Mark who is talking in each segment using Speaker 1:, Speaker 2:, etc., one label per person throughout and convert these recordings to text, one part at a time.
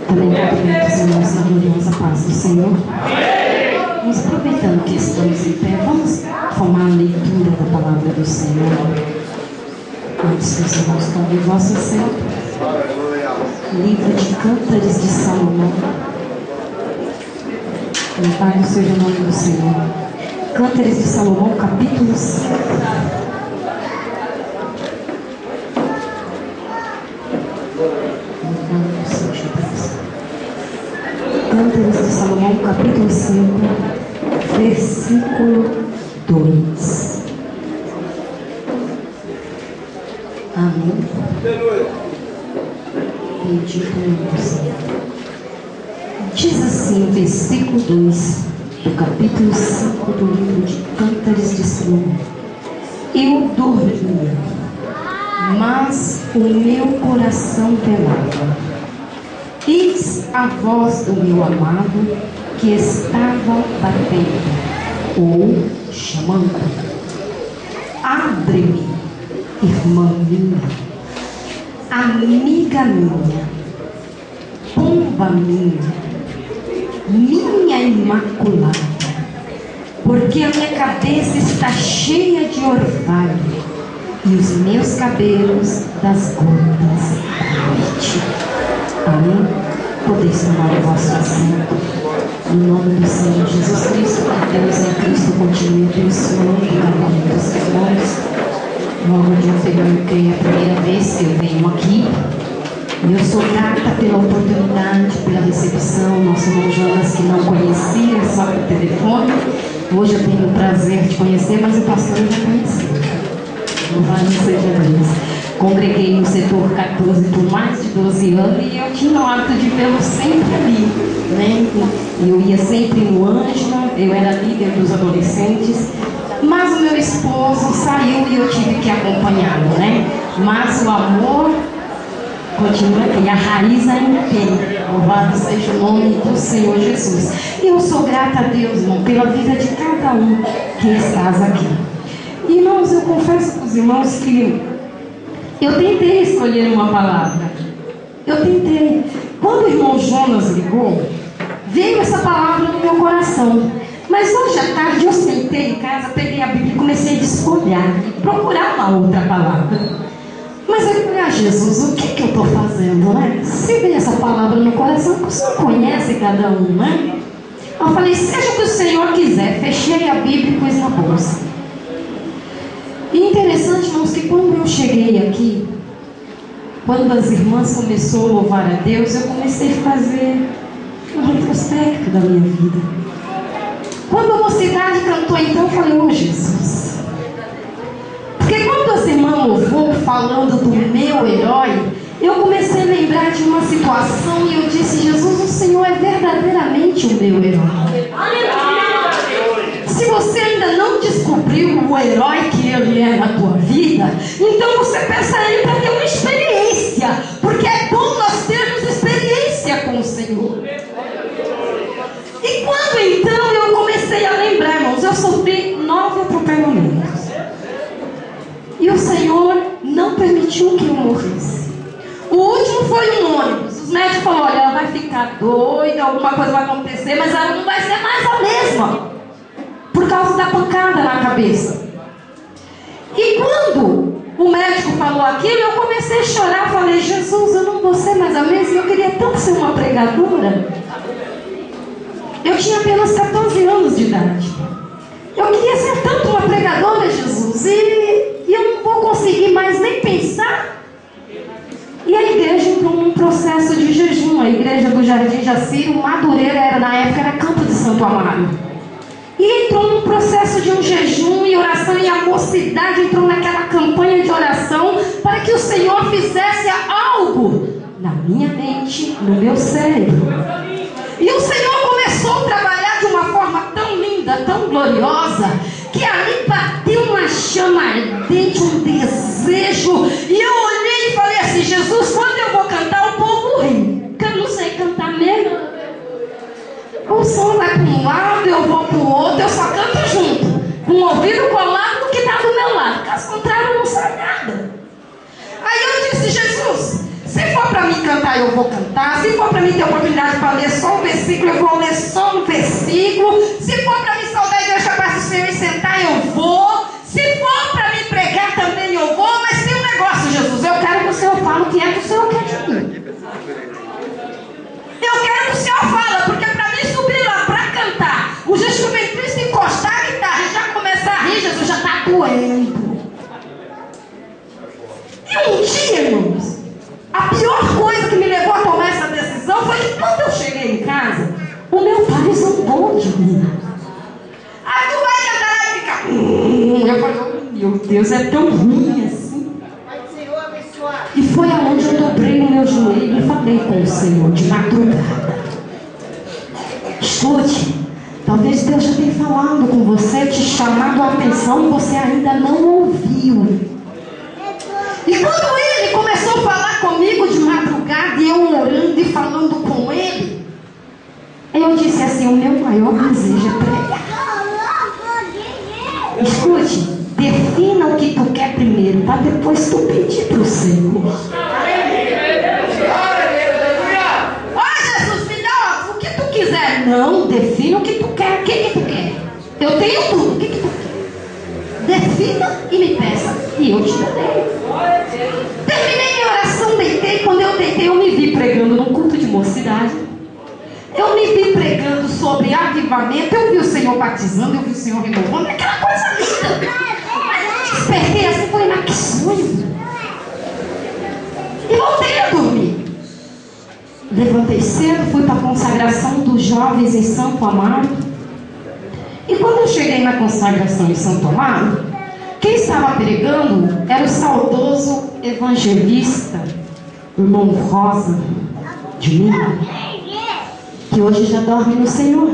Speaker 1: Também cumprimento os irmãos na gloriosa paz do Senhor. Vamos aproveitando que estamos em pé, vamos tomar a leitura da palavra do Senhor. Antes que os irmãos tomem vosso assento. Livro de Cântares de Salomão. Louvado seja o nome do Senhor. Cântares de Salomão, capítulo 5. Cântares de Salomão, capítulo 5, versículo 2. Amém. Bendito é o Senhor. Diz assim o versículo 2 do capítulo 5 do livro de Cântares de Salomão: Eu dormia, mas o meu coração velava. Eis a voz do meu amado que estava batendo ou chamando. Abre-me, irmã minha, amiga minha, pomba minha imaculada, porque a minha cabeça está cheia de orvalho e os meus cabelos das gotas da noite. Amém? Podeis tomar o vosso assento. No nome do Senhor Jesus Cristo, que Deus em Cristo continue abençoando cada um dos irmãos. Logo de anterior, que é a primeira vez que eu venho aqui, e eu sou grata pela oportunidade, pela recepção. Nosso irmão Jonas, que não conhecia, só por telefone. Hoje eu tenho o prazer de conhecer, mas o pastor eu já conhecia. Louvado seja Deus. Congreguei no setor 14 por mais de 12 anos e eu tinha o hábito de vê-lo sempre ali, né? Eu ia sempre no Ângela, eu era líder dos adolescentes, mas o meu esposo saiu e eu tive que acompanhá-lo, né? Mas o amor continua aqui, a raiz ainda tem. Louvado seja o nome do Senhor Jesus. E eu sou grata a Deus, irmão, pela vida de cada um que estás aqui. Irmãos, eu confesso para os irmãos que eu tentei escolher uma palavra. Eu tentei. Quando o irmão Jonas ligou, veio essa palavra no meu coração. Mas hoje à tarde eu sentei em casa, peguei a Bíblia e comecei a desfolhar e procurar uma outra palavra. Mas eu falei, Jesus, o que eu estou fazendo, né? Se veio essa palavra no coração, porque o Senhor conhece cada um, né? Eu falei, seja o que o Senhor quiser. Fechei a Bíblia e pus na bolsa. E interessante, irmãos, que quando eu cheguei aqui, quando as irmãs começaram a louvar a Deus, eu comecei a fazer um retrospecto da minha vida. Quando a mocidade cantou, então, eu falei, ô Jesus. Porque quando as irmãs louvou falando do meu herói, eu comecei a lembrar de uma situação e eu disse, Jesus, o Senhor é verdadeiramente o meu herói. Se você ainda não descobriu o herói que ele é na tua vida, então você peça a ele para ter uma experiência, porque é bom nós termos experiência com o Senhor. E quando então eu comecei a lembrar, irmãos, eu sofri 9 atropelamentos e o Senhor não permitiu que eu morresse. O último foi um ônibus. Os médicos falaram, olha, ela vai ficar doida, alguma coisa vai acontecer, mas ela não vai ser mais a mesma, por causa da pancada na cabeça. E quando o médico falou aquilo, eu comecei a chorar. Falei, Jesus, eu não vou ser mais a mesma. Eu queria tanto ser uma pregadora. Eu tinha apenas 14 anos de idade. Eu queria ser tanto uma pregadora, Jesus, e eu não vou conseguir mais nem pensar. E a igreja entrou num processo de jejum. A igreja do Jardim Jaciro, Madureira, na época era Campo de Santo Amaro. E entrou num processo de um jejum e oração, e a mocidade entrou naquela campanha de oração para que o Senhor fizesse algo na minha mente, no meu cérebro. E o Senhor começou a trabalhar de uma forma tão linda, tão gloriosa, que ali bateu uma chama ardente, um desejo. E eu olhei e falei assim, Jesus, quando eu vou cantar, o povo ri, porque eu não sei cantar mesmo. O som vai para um lado, eu vou para o outro, eu só canto junto, com o ouvido colado no que está do meu lado, caso contrário eu não sai nada. Aí eu disse, Jesus, se for para mim cantar, eu vou cantar. cantar. Se for para mim ter oportunidade para ler só um versículo, eu vou ler só um versículo. Se for para mim saudar a igreja para o Senhor e sentar, eu vou. Se for para mim pregar também, eu vou. Mas tem um negócio, Jesus. Eu quero que o Senhor fale o que é que o Senhor quer de mim. Eu quero que o Senhor fale, porque para mim subir lá para cantar, os instrumentistas encostar a guitarra e já começar a rir, Jesus já está doendo. E um dia, irmãos, a pior coisa que me levou a tomar essa decisão foi que quando eu cheguei em casa, o meu pai zombou de mim. Aí tu vai cantar lá e fica. Eu falei, meu Deus, é tão ruim assim. E foi aonde eu dobrei o meu joelho e falei com o Senhor de madrugada. Escute, talvez Deus já tenha falado com você, te chamado a atenção e você ainda não ouviu. E quando ele começou a falar comigo de madrugada e eu orando e falando com ele, eu disse assim, o meu maior desejo é pregar. Escute, defina o que tu quer primeiro, para depois tu pedir para o Senhor. Ó Jesus, me dá o que tu quiser. Não, defina o que tu quer. O que tu quer? Eu tenho tudo, o que tu quer? Defina e me peça, e eu te darei. Terminei minha oração, deitei. Quando eu deitei, eu me vi pregando num culto de mocidade. Eu me vi pregando sobre avivamento. Eu vi o Senhor batizando, eu vi o Senhor renovando. Aquela coisa linda. Mas eu despertei assim e falei, mas que sonho. E voltei a dormir. Levantei cedo, fui para a consagração dos jovens em Santo Amaro. E quando eu cheguei na consagração em Santo Amaro, quem estava pregando era o saudoso evangelista, irmão Rosa de Minas, que hoje já dorme no Senhor.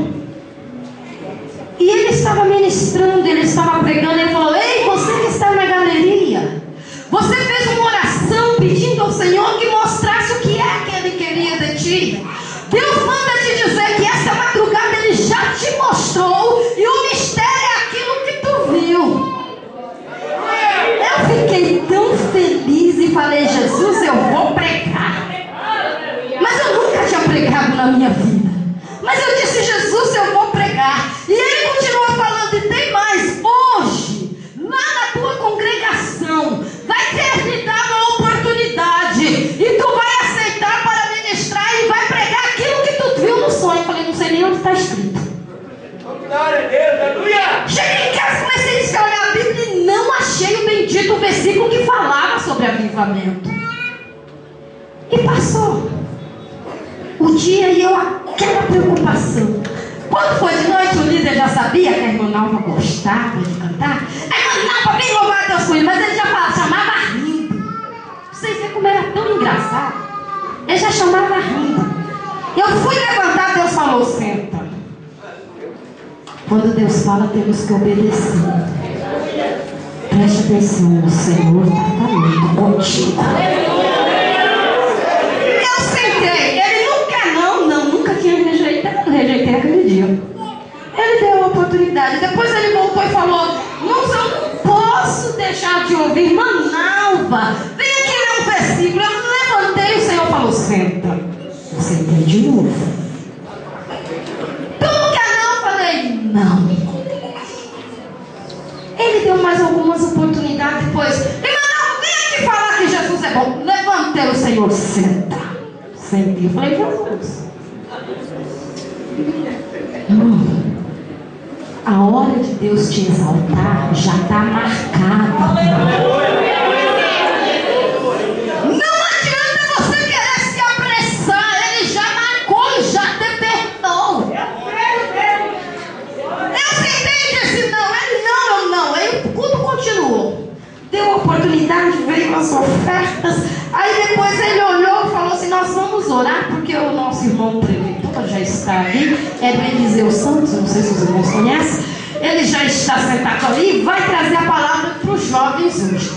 Speaker 1: E ele estava ministrando, ele estava pregando, ele falou, ei, você que está na galeria, você fez uma oração pedindo ao Senhor que mostrasse o que é que Ele queria de ti. Deus manda te dizer que essa madrugada Ele já te mostrou e o mistério é aquilo que tu viu. Eu fiquei tão feliz e falei, Jesus, eu vou pregar. Mas eu nunca tinha pregado na minha vida. Mas eu disse, Jesus, eu vou pregar. E ele continuou falando, e tem mais. Hoje, lá na tua congregação, vai ter lhe dado a oportunidade. E tu vai aceitar para ministrar e vai pregar aquilo que tu viu no sonho. Eu falei, não sei nem onde está escrito.
Speaker 2: Glória a Deus, aleluia!
Speaker 1: Cheguei em casa, comecei a escrever a Bíblia e não achei o bendito versículo que falava sobre avivamento. E passou o dia e eu aquela preocupação. Quando foi de noite, o líder já sabia que a irmã Nalva gostava de cantar. A irmã Nalva vem louvar a Deus com ele, mas ele já chamava rindo. Vocês viram como era tão engraçado? Ele já chamava rindo. Eu fui levantar, Deus falou, senta. Quando Deus fala, temos que obedecer. Preste atenção, o Senhor está falando contigo. Eu sentei, ele nunca tinha rejeitei aquele dia. Ele deu a oportunidade, depois ele voltou e falou, eu não posso deixar de ouvir, irmã Nalva, vem aqui ler um versículo. Eu levantei, o Senhor falou, senta. Eu sentei de novo. Não. Ele deu mais algumas oportunidades depois. Irmã, não, vem aqui falar que Jesus é bom. Levantei, o Senhor, senta. Sentei. Eu falei, Jesus. A hora de Deus te exaltar já está marcada. Não adianta você querer se apressar. Ele já marcou e já te perdoou. Eu sentei e disse não. Ele não. Aí o culto continuou. Deu a oportunidade, veio com as ofertas. Aí depois ele olhou e falou assim, nós vamos orar, porque o nosso irmão preletor já está ali. É do Eliseu Santos, não sei se os irmãos conhecem. Ele já está sentado ali e vai trazer a palavra para os jovens hoje.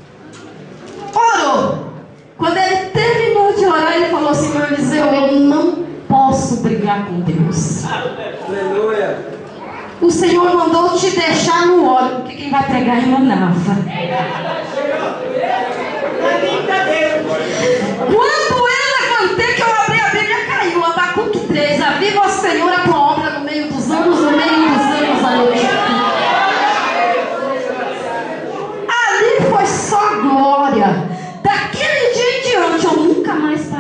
Speaker 1: Orou. Quando ele terminou de orar, ele falou assim, meu Eliseu, eu não posso brigar com Deus.
Speaker 2: Aleluia.
Speaker 1: O Senhor mandou te deixar no óleo, porque quem vai pregar é a irmã Nalva. Quando eu levantei, que eu abri a Bíblia,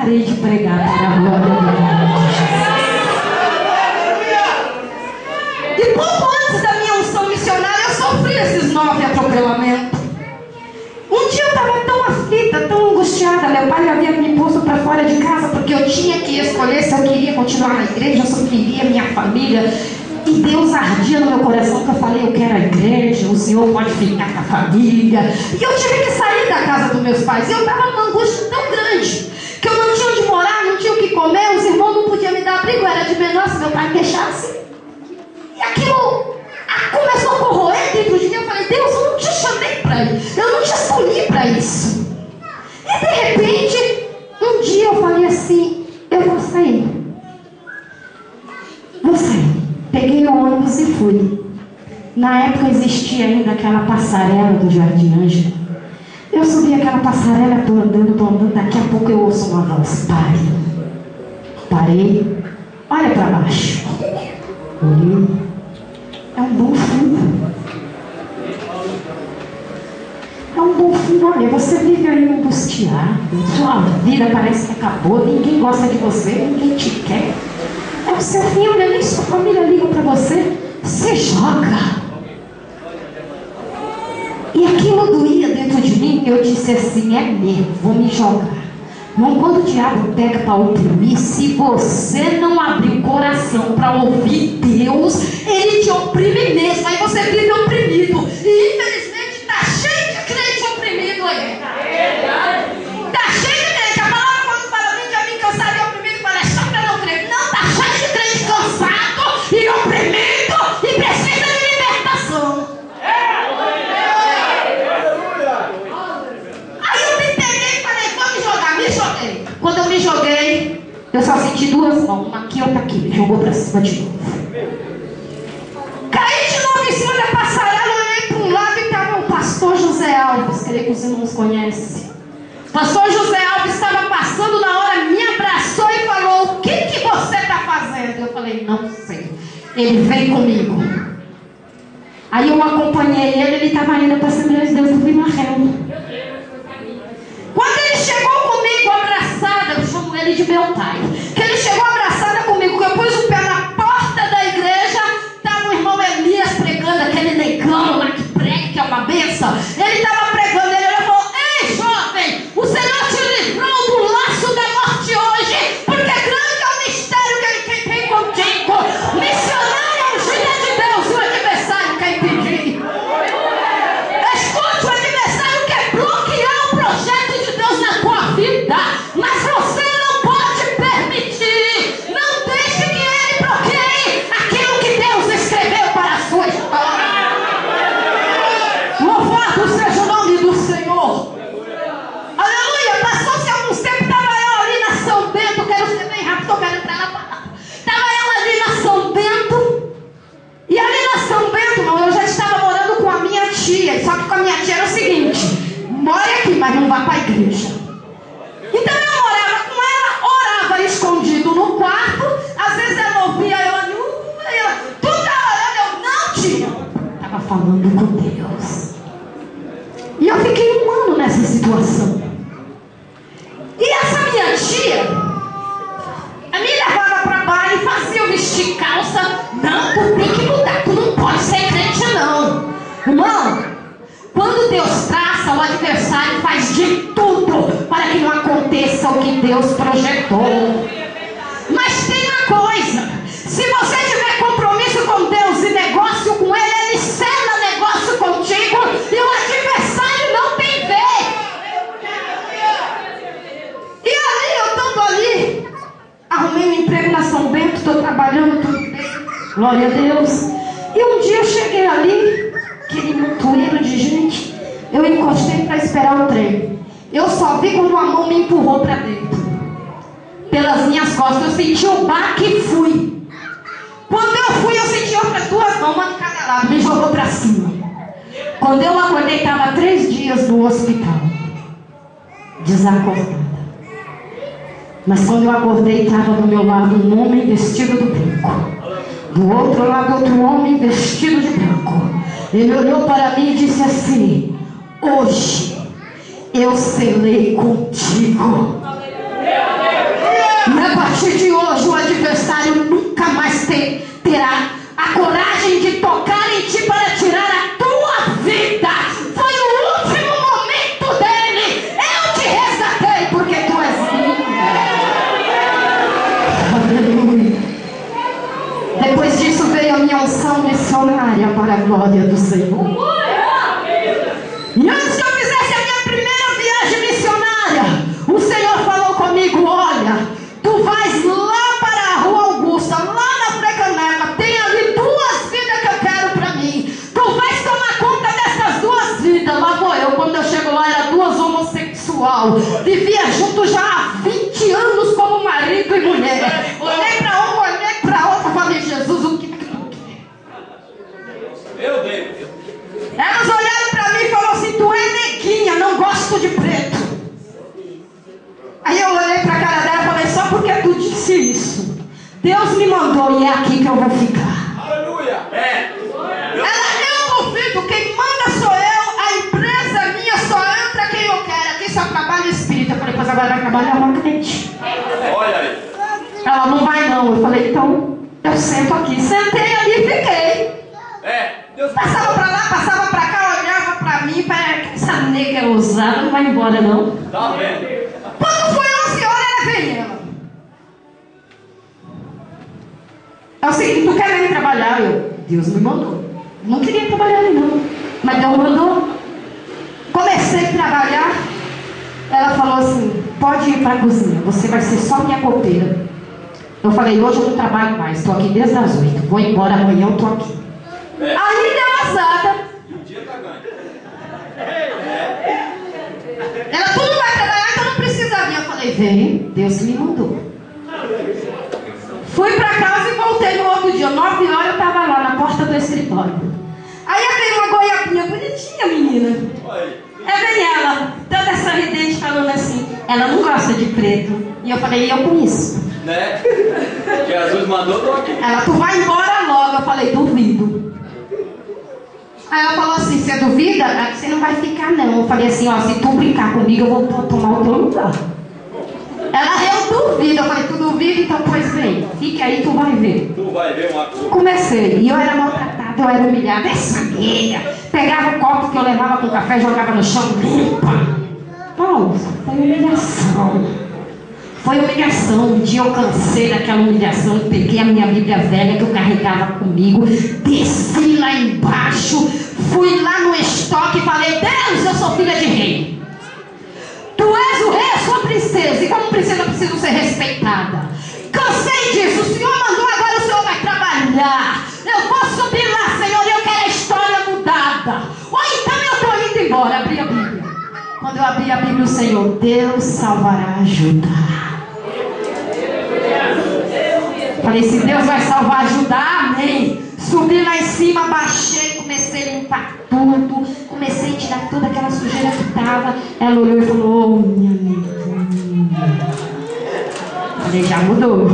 Speaker 1: parei de pregar para a glória do nome de Jesus. E pouco antes da minha unção missionária, eu sofri esses 9 atropelamentos. Um dia eu estava tão aflita, tão angustiada. Meu pai havia me posto para fora de casa porque eu tinha que escolher se eu queria continuar na igreja, se eu queria minha família. E Deus ardia no meu coração que eu falei, eu quero a igreja, o Senhor pode ficar com a família. E eu tive que sair da casa dos meus pais. E eu estava numa angústia tão grande que eu não tinha onde morar, não tinha o que comer, os irmãos não podiam me dar abrigo, era de menor se meu pai me deixasse. E aquilo começou a corroer dentro de mim. Eu falei, Deus, eu não te chamei para isso, eu não te escolhi para isso. E de repente, um dia eu falei assim, eu vou sair. Vou sair. Peguei o ônibus e fui. Na época existia ainda aquela passarela do Jardim Ângelo. Eu subi aquela passarela, estou andando, daqui a pouco eu ouço uma voz, pare. Parei, olha para baixo. Olhei, é um bom fim. É um bom fim, olha, você vive aí angustiado, sua vida parece que acabou, ninguém gosta de você, ninguém te quer. É o seu fim, olha, nem sua família liga para você, você joga. E aquilo doía dentro de mim, eu disse assim, é mesmo, vou me jogar. Mas quando o diabo pega para oprimir, se você não abrir o coração para ouvir Deus, ele te oprime mesmo, aí você vive oprimido. E infelizmente está cheio de crente oprimido aí. Está cheio de crente, a palavra quando fala, vem a mim cansado e oprimido, fala, é só para não crer. Não, está cheio de crente cansado e oprimido e precisa de libertação. Quando eu me joguei, eu só senti 2 mãos, uma aqui e outra aqui, me jogou pra cima de novo. Caí de novo em cima da passarela, olhei para um lado e estava o pastor José Alves, creio que os irmãos conhecem. O pastor José Alves estava passando na hora, me abraçou e falou, o que você está fazendo? Eu falei, não sei. Ele veio comigo. Aí eu acompanhei ele estava indo para a Assembleia de Deus do Vimarrão. Quando ele chegou comigo abraçada, eu chamo ele de meu pai, que ele chegou abraçada comigo, que eu pus o pé na porta da igreja, estava o irmão Elias pregando, aquele negão lá que prega, que é uma benção. Ele estava pregando, ele falou, ei jovem, o Senhor te livrou do laço da morte hoje, porque grande é o mistério que ele tem contigo. Missionário é o filho de Deus, o adversário quer impedir. Escute, o adversário quer bloquear o projeto de Deus na tua vida, mas você não pode permitir. Não deixe que ele bloqueie aquilo que Deus escreveu para a sua história. Louvado seja o nome do Senhor. Aleluia. Passou-se alguns tempos, estava eu ali na São Bento, quero ser bem rápido, estou querendo para ela. Estava eu ali na São Bento, e ali na São Bento, irmão, eu já estava morando com a minha tia, só que com a minha tia era o seguinte, mora aqui, mas não vá para a igreja. Então eu morava com ela, orava escondido no quarto, às vezes ela ouvia eu ali, tu tá orando, eu não tinha. Estava falando com Deus. E eu fiquei 1 ano nessa situação. E essa minha tia me levava para baile, fazia eu vestir calça. Não, tu tem que mudar, tu não pode ser crente não. Irmão, quando Deus traça, o adversário faz de tudo para que não aconteça o que Deus projetou. Mas tem uma coisa, se você tiver compromisso com Deus e negócio com Ele, Ele sela negócio contigo e o adversário não tem vez. E ali, eu estando ali, arrumei um emprego na São Bento, estou trabalhando tudo bem, glória a Deus. E um dia eu cheguei ali, aquele montoeiro de gente, eu encostei para esperar o trem. Eu só vi quando uma mão me empurrou para dentro. Pelas minhas costas, eu senti o baque e fui. Quando eu fui, eu senti outras 2 mãos, uma de cada lado, me jogou para cima. Quando eu acordei, estava 3 dias no hospital, desacordada. Mas quando eu acordei, estava do meu lado um homem vestido de branco. Do outro lado, outro homem vestido de branco. Ele olhou para mim e disse assim, hoje eu selei contigo. missionária para a glória do Senhor. E antes que eu fizesse a minha primeira viagem missionária, o Senhor falou comigo: olha, tu vais lá para a Rua Augusta, lá na Frecaneca, tem ali 2 vidas que eu quero para mim. Tu vais tomar conta dessas 2 vidas. Lá vou eu. Quando eu chego lá, era 2 homossexual. Vivia junto já há 20 anos como marido e mulher. Olhei para um, olhei para outro, falei: Jesus, o que tu quer?
Speaker 2: Meu Deus.
Speaker 1: Elas olharam para mim e falaram assim: tu é neguinha, não gosto de preto. Aí eu olhei para a cara dela e falei: só porque tu disse isso, Deus me mandou e é aqui que eu vou ficar.
Speaker 2: Aleluia.
Speaker 1: Eu duvido, quem manda sou eu, a empresa é minha, só entra quem eu quero. Aqui só trabalha espírito. Eu falei: pois agora vai trabalhar uma crente.
Speaker 2: Olha aí.
Speaker 1: Ela: não vai não. Eu falei: então eu sento aqui. Sentei ali e fiquei.
Speaker 2: Deus
Speaker 1: Passava pra lá, passava pra cá, olhava pra mim, essa nega ousada não vai embora não.
Speaker 2: Tá vendo?
Speaker 1: Quando foi 11 horas, ela veio ela. É o seguinte: tu quer vir trabalhar? Deus me mandou. Não queria trabalhar ali não, mas Deus mandou. Comecei a trabalhar. Ela falou assim: pode ir pra cozinha, você vai ser só minha copeira. Eu falei: hoje eu não trabalho mais, estou aqui desde as 8, vou embora amanhã, eu tô aqui. Aí deu azada.
Speaker 2: E o dia tá ganho.
Speaker 1: Ela: tu não vai trabalhar, então não precisa vir. Eu falei: vem, Deus me mandou. Fui pra casa e voltei no outro dia. 9 horas eu estava lá na porta do escritório. Aí veio uma goiabinha bonitinha, menina. Aí vem ela, toda sorridente, falando assim: ela não gosta de preto. E eu falei: eu conheço.
Speaker 2: Né? Jesus mandou, tô aqui.
Speaker 1: Ela: tu vai embora logo. Eu falei: duvido. Aí ela falou assim: você duvida? Você não vai ficar não. Eu falei assim: ó, se tu brincar comigo, eu vou tomar o teu lugar. Ela: eu duvido. Eu falei: tu duvida? Então pois vem, fique aí, tu vai ver.
Speaker 2: Tu vai ver uma coisa.
Speaker 1: Comecei, e eu era maltratada, eu era humilhada. Essa nega pegava o copo que eu levava com café, jogava no chão, limpa. Paulo, foi humilhação. Foi humilhação. Um dia eu cansei daquela humilhação, peguei a minha Bíblia velha que eu carregava comigo, desci lá embaixo, fui lá no estoque e falei: Deus, eu sou filha de rei. Tu és o rei, eu sou princesa, e como princesa eu preciso ser respeitada. Cansei disso, o Senhor mandou, agora o Senhor vai trabalhar. Eu vou subir lá, Senhor, e eu quero a história mudada. Ou então eu estou indo embora. Abri a Bíblia. Quando eu abri a Bíblia, o Senhor: Deus salvará ajudar. Falei: se Deus vai salvar, ajudar, amém. Subi lá em cima, baixei, comecei a limpar tudo, comecei a tirar toda aquela sujeira que estava. Ela olhou e falou: oh, minha amiga. Falei: já mudou.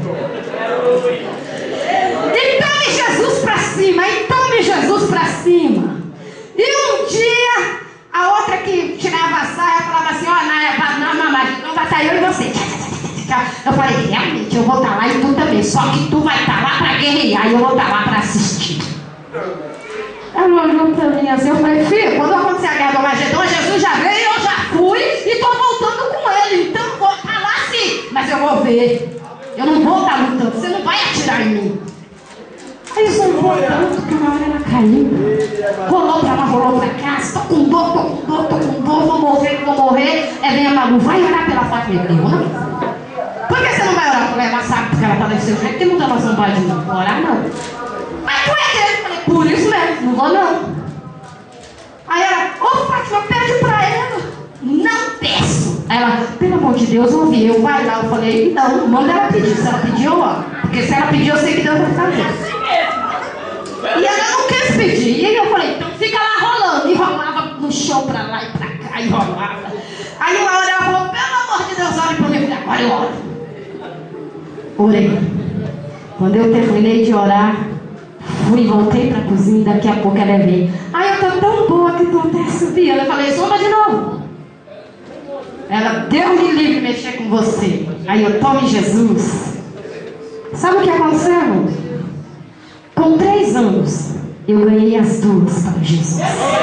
Speaker 1: E tome Jesus pra cima, e tome Jesus pra cima. E um dia, a outra que tirava a saia falava assim: ó, não, mamãe, não vai estar eu e você. Eu falei: realmente, eu vou estar lá e tu também. Só que tu vai estar lá para guerrear e eu vou estar lá para assistir. Ela olhou para mim assim. Eu falei: filho, quando acontecer a guerra do Armagedon, Jesus já veio, eu já fui e estou voltando com ele. Então eu vou estar lá sim, mas eu vou ver. Eu não vou estar lutando, você não vai atirar em mim. Aí eu só voltando, porque na hora ela caiu. Rolou para lá, rolou para cá. Estou com dor, vou morrer. Vem a Malu: vai orar pela Fátima. Eu não. Por que você não vai orar? Ela sabe porque ela está desse seu jeito, tem muita noção para não orar, não. Mas tu é crente? Eu falei: por isso mesmo, não vou não. Aí ela: ô Fátima, pede para ela. Não peço. Ela: pelo amor de Deus, ouvi, eu vai lá. Eu falei: não, manda ela pedir. Se ela pedir, eu oro. Porque se ela pedir, eu sei que Deus vai fazer. E ela não quis pedir. E aí eu falei: então fica lá rolando. E rolava no chão para lá e para cá, e rolava. Aí uma hora ela falou: pelo amor de Deus, ore por mim. Agora eu oro. Orei. Quando eu terminei de orar, fui e voltei para a cozinha. Daqui a pouco ela veio: ai, eu estou tão boa que estou até subindo. Eu falei: soma de novo. Ela: Deus me livre de mexer com você. Aí eu: tome Jesus. Sabe o que aconteceu? Com 3 anos, eu ganhei as 2 para Jesus.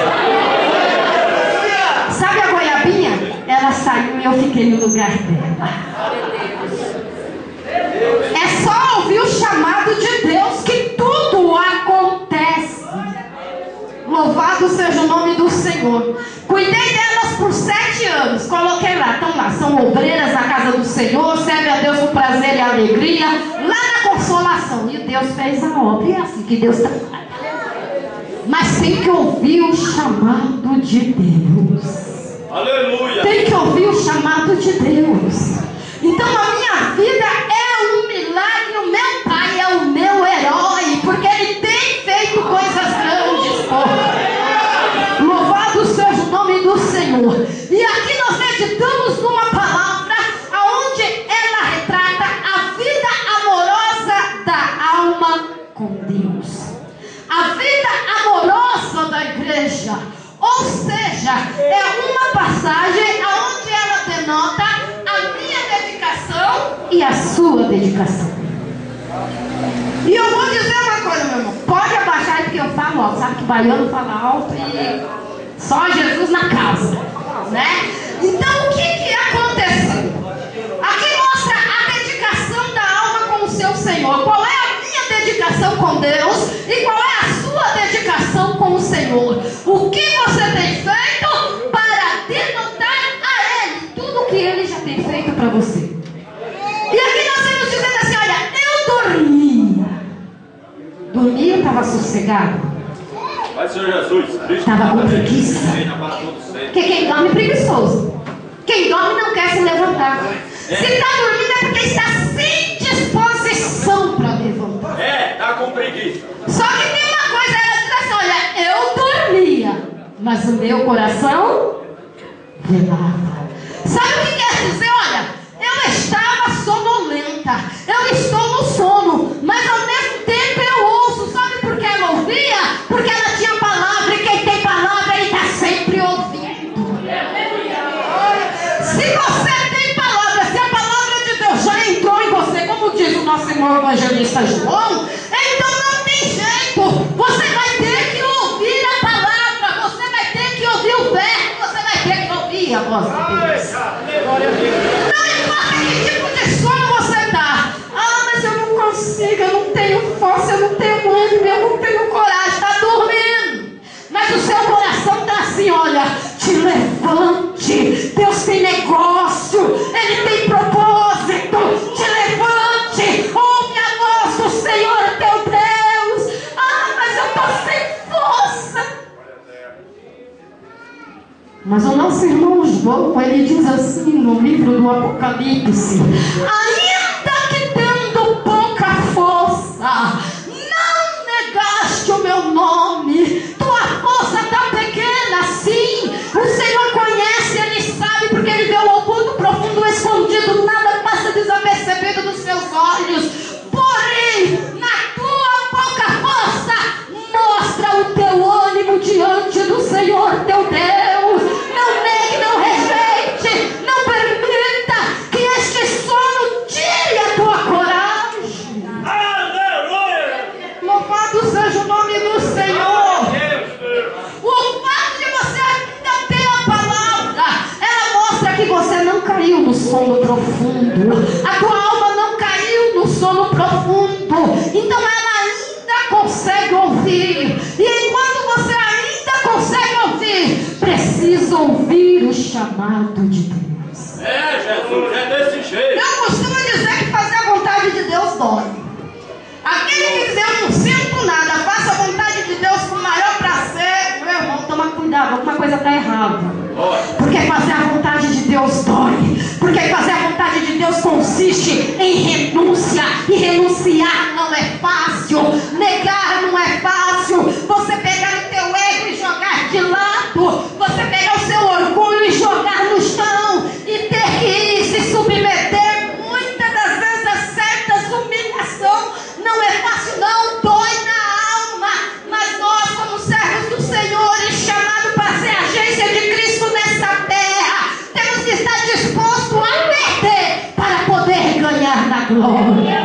Speaker 1: Sabe a goiabinha? Ela saiu e eu fiquei no lugar dela. É só ouvir o chamado de Deus que tudo acontece. Senhor. Cuidei delas por 7 anos. Coloquei lá, estão lá, são obreiras na casa do Senhor, servem a Deus com prazer e alegria, lá na Consolação. E Deus fez a obra. E é assim que Deus trabalha. Mas tem que ouvir o chamado de Deus.
Speaker 2: Aleluia.
Speaker 1: Tem que ouvir o chamado de Deus. Então a minha vida é um milagre. O meu pai é o meu herói, porque ele tem feito coisas grandes por mim. Louvado seja o nome do Senhor. E aqui nós meditamos numa palavra onde ela retrata a vida amorosa da alma com Deus, a vida amorosa da igreja. Ou seja, é uma passagem onde ela denota a minha dedicação e a sua dedicação. E eu vou dizer uma coisa, meu irmão. Pode abaixar aí porque eu falo alto. Sabe que baiano fala alto e só Jesus na casa, né? Então o que aconteceu? Aqui mostra a dedicação da alma com o seu Senhor. Qual é a minha dedicação com Deus e qual é a sua dedicação com o Senhor? O que você tem feito para denotar a Ele tudo o que Ele já tem feito para você? E aqui nós estamos dizendo assim, olha, eu dormia, estava sossegado.
Speaker 2: Vai, Senhor Jesus.
Speaker 1: Estava com preguiça. Porque quem dorme é preguiçoso. Quem dorme não quer se levantar. Se está dormindo é porque está sem disposição para levantar.
Speaker 2: Está com preguiça.
Speaker 1: Só que tem uma coisa, ela diz assim, olha, eu dormia, mas o meu coração velava. Sabe o que quer dizer? Olha, eu estava sonolenta, eu estou no sono, mas ao mesmo tempo eu ouço. Sabe por que ela ouvia? Porque ela tinha palavra, e quem tem palavra, ele está sempre ouvindo. Se você tem palavra, se a palavra de Deus já entrou em você, como diz o nosso irmão evangelista João, então não tem jeito. Você vai ter que ouvir a palavra, você vai ter que ouvir o verbo, você vai ter que ouvir a voz de Deus. Não importa que tipo de sono você está. Ah, mas eu não consigo, eu não tenho força, eu não tenho ânimo, eu não tenho coragem. Está dormindo. Mas o seu coração está assim, olha, te levante. Deus tem negócio, Ele tem propósito. Te levante, ouve a voz do Senhor teu Deus. Ah, mas eu estou sem força. Mas o nosso irmão João, ele diz assim no livro do Apocalipse: ainda que tendo pouca força, não negaste o meu nome. Tua força está pequena assim. O Senhor conhece, Ele sabe, porque Ele vê o oculto, profundo, escondido. Nada passa desapercebido dos seus olhos. Porém, na tua pouca força, mostra o teu ânimo diante do Senhor teu Deus. Não negue, não rejeite, não permita que este sono tire a tua coragem.
Speaker 2: Aleluia.
Speaker 1: Louvado seja o nome do Senhor. O fato de você ainda ter a palavra, ela mostra que você não caiu no sono profundo. A tua alma não caiu no sono profundo. Então ela ainda consegue ouvir. E enquanto você ainda consegue ouvir, precisa ouvir o chamado de Deus.
Speaker 2: Jesus, é desse jeito.
Speaker 1: Eu costumo dizer que fazer a vontade de Deus dói. Aquele que diz, eu não sinto nada, faça a vontade de Deus com o maior prazer. Meu irmão, toma cuidado, alguma coisa está errada. Porque fazer a vontade de Deus dói. Porque fazer a vontade de Deus consiste em renúncia. E renunciar não é fácil. Negar não é fácil. Você pegar o teu ego e jogar de lado. Você pegar o seu orgulho e jogar no chão. E ter que ir se submeter. Muitas das vezes a certas humilhação. Não é fácil não, dói na alma. Mas nós, como servos do Senhor e chamados para ser agência de Cristo nessa terra, temos que estar dispostos a perder para poder ganhar na glória.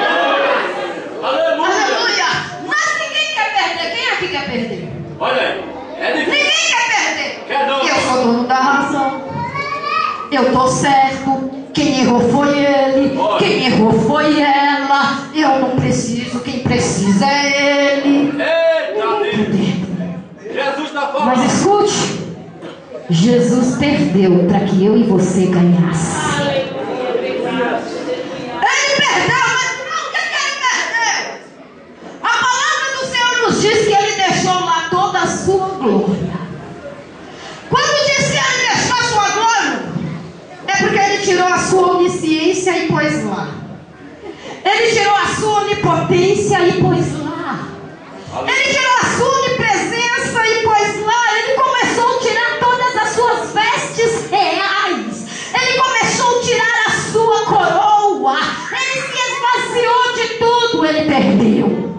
Speaker 1: Aleluia. Mas ninguém quer perder. Quem aqui quer perder?
Speaker 2: Olha aí, é difícil.
Speaker 1: Ninguém quer perder.
Speaker 2: Quer não?
Speaker 1: Eu sou dono da razão. Eu estou certo. Quem errou foi ele. Quem errou foi ela. Eu não preciso. Quem precisa é ele.
Speaker 2: Eita Deus. Jesus está falando.
Speaker 1: Mas escute. Jesus perdeu para que eu e você ganhasse. Ele perdeu, mas não, o que ele perdeu? A palavra do Senhor nos diz que ele deixou lá toda a sua glória. Quando diz que ele deixou a sua glória, é porque ele tirou a sua onisciência e pôs lá. Ele tirou a sua onipotência e pôs lá. Ele tirou a sua onipresença e pôs lá. Ele começou a tirar todas as suas vestes reais. Ele começou a tirar a sua coroa. Ele se esvaziou de tudo. Ele perdeu.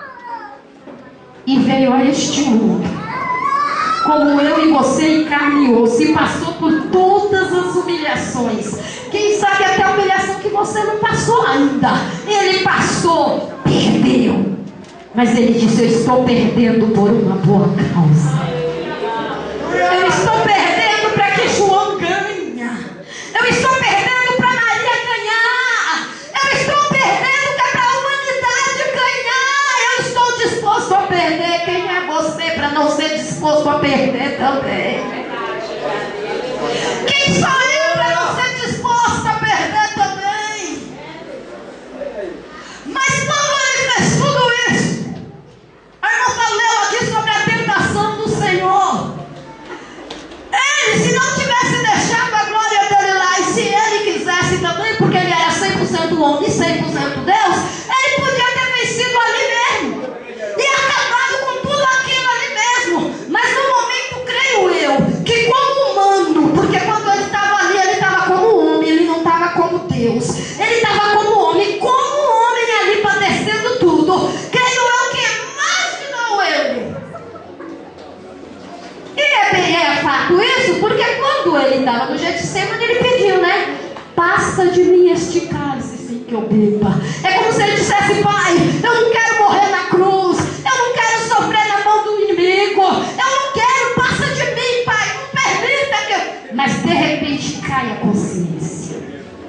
Speaker 1: E veio a este mundo, como eu e você, em carne e osso, e passou por todas as humilhações. Quem sabe até a humilhação que você não passou ainda. Ele passou, perdeu. Mas ele disse: eu estou perdendo por uma boa causa. Eu estou perdendo para que João ganhe. Eu estou perdendo para Maria ganhar. Eu estou perdendo que é para a humanidade ganhar. Eu estou disposto a perder. Quem é você para não ser disposto a perder também? Quem sou eu para não ser disposto a perder também? Mas quando ele fez tudo isso, a irmã falou aqui sobre a tentação do Senhor. Ele, se não tivesse deixado a glória dele lá, e se ele quisesse também, porque ele era 100% homem e 100% Deus, ele podia ter vencido ali mesmo e acabado com tudo aquilo ali mesmo. Mas no momento, creio eu, que como humano, porque quando ele estava ali, ele estava como homem, ele não estava como Deus. Ele estava como homem ali padecendo tudo. Creio eu que imaginou ele. E é fato isso, porque quando ele estava no Getsemane, ele pediu, né? Passa de mim este cálice sem que eu beba. É como se ele dissesse: pai, eu não quero morrer na cruz, eu não quero sofrer na mão do inimigo, eu não quero, passa de mim, pai, não permita que eu... Mas de repente cai a consciência.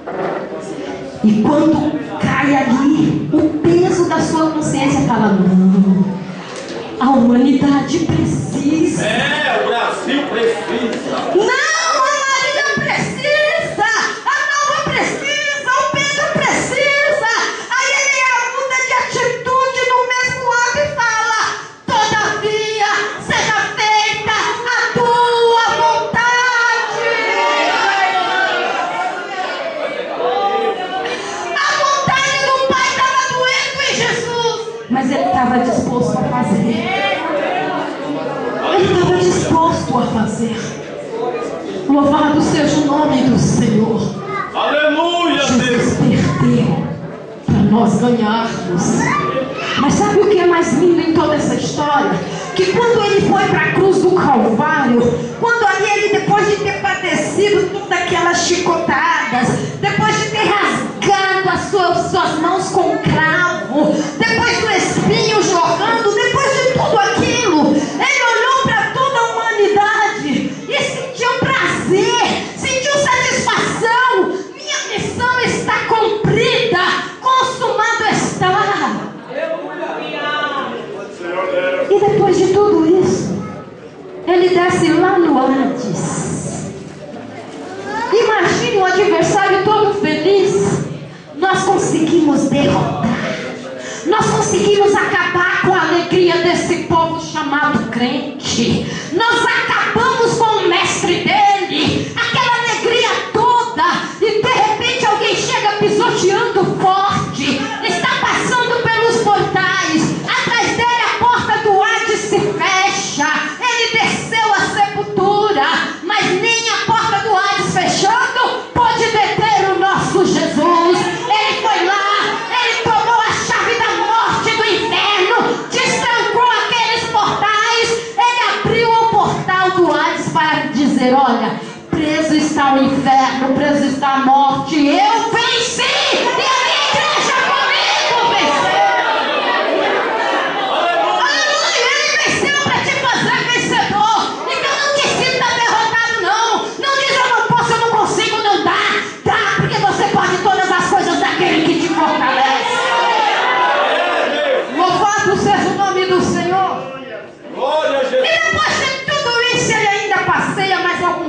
Speaker 1: E quando cai ali, o peso da sua consciência fala: não, a humanidade precisa.
Speaker 2: É, o Brasil precisa.
Speaker 1: Não, a Maria precisa, a Nova precisa, o Pedro precisa. Aí ele muda de atitude no mesmo ato e fala: todavia seja feita a tua vontade. A vontade do Pai estava doendo em Jesus, mas ele estava disposto a fazer. Ele estava disposto a fazer. Louvado seja o nome do Senhor.
Speaker 2: Aleluia,
Speaker 1: Jesus
Speaker 2: Deus.
Speaker 1: perdeu para nós ganharmos. Mas sabe o que é mais lindo em toda essa história? Que quando ele foi para a cruz do Calvário, quando ali ele, depois de ter padecido todas aquelas chicotadas, depois de ter rasgado as suas mãos com cravo, depois do espinho jorrando, depois de tudo aquilo, ele olhou para toda a humanidade e sentiu prazer, sentiu satisfação. Minha missão está cumprida, consumado está. E depois de tudo isso, ele desce lá no Hades. Imagine o adversário todo feliz. Nós conseguimos derrotar. Nós conseguimos acabar com a alegria desse povo chamado crente. Nós acabamos com o mestre dele, aquela alegria toda, e de repente alguém chega pisoteando forte, está passando pelos portais, atrás dele a porta do Hades se fecha, ele desceu à sepultura, mas nem a porta do Hades fechando pode deter o nosso Jesus. Ele foi lá, ele tomou a chave da morte, do inferno, destrancou aqueles portais, ele abriu o portal do Hades para dizer: olha, preso está o inferno, preso está a morte, eu venci, e a minha igreja comigo venceu. Aleluia, ele venceu para te fazer vencedor. Então não te sinta derrotado, não. Não diz: eu não posso, eu não consigo, não dá. Dá, porque você pode todas as coisas daquele que te fortalece. Louvado seja o nome do Senhor.
Speaker 2: Glória a Jesus.
Speaker 1: E depois de tudo isso, ele ainda passeia mais algum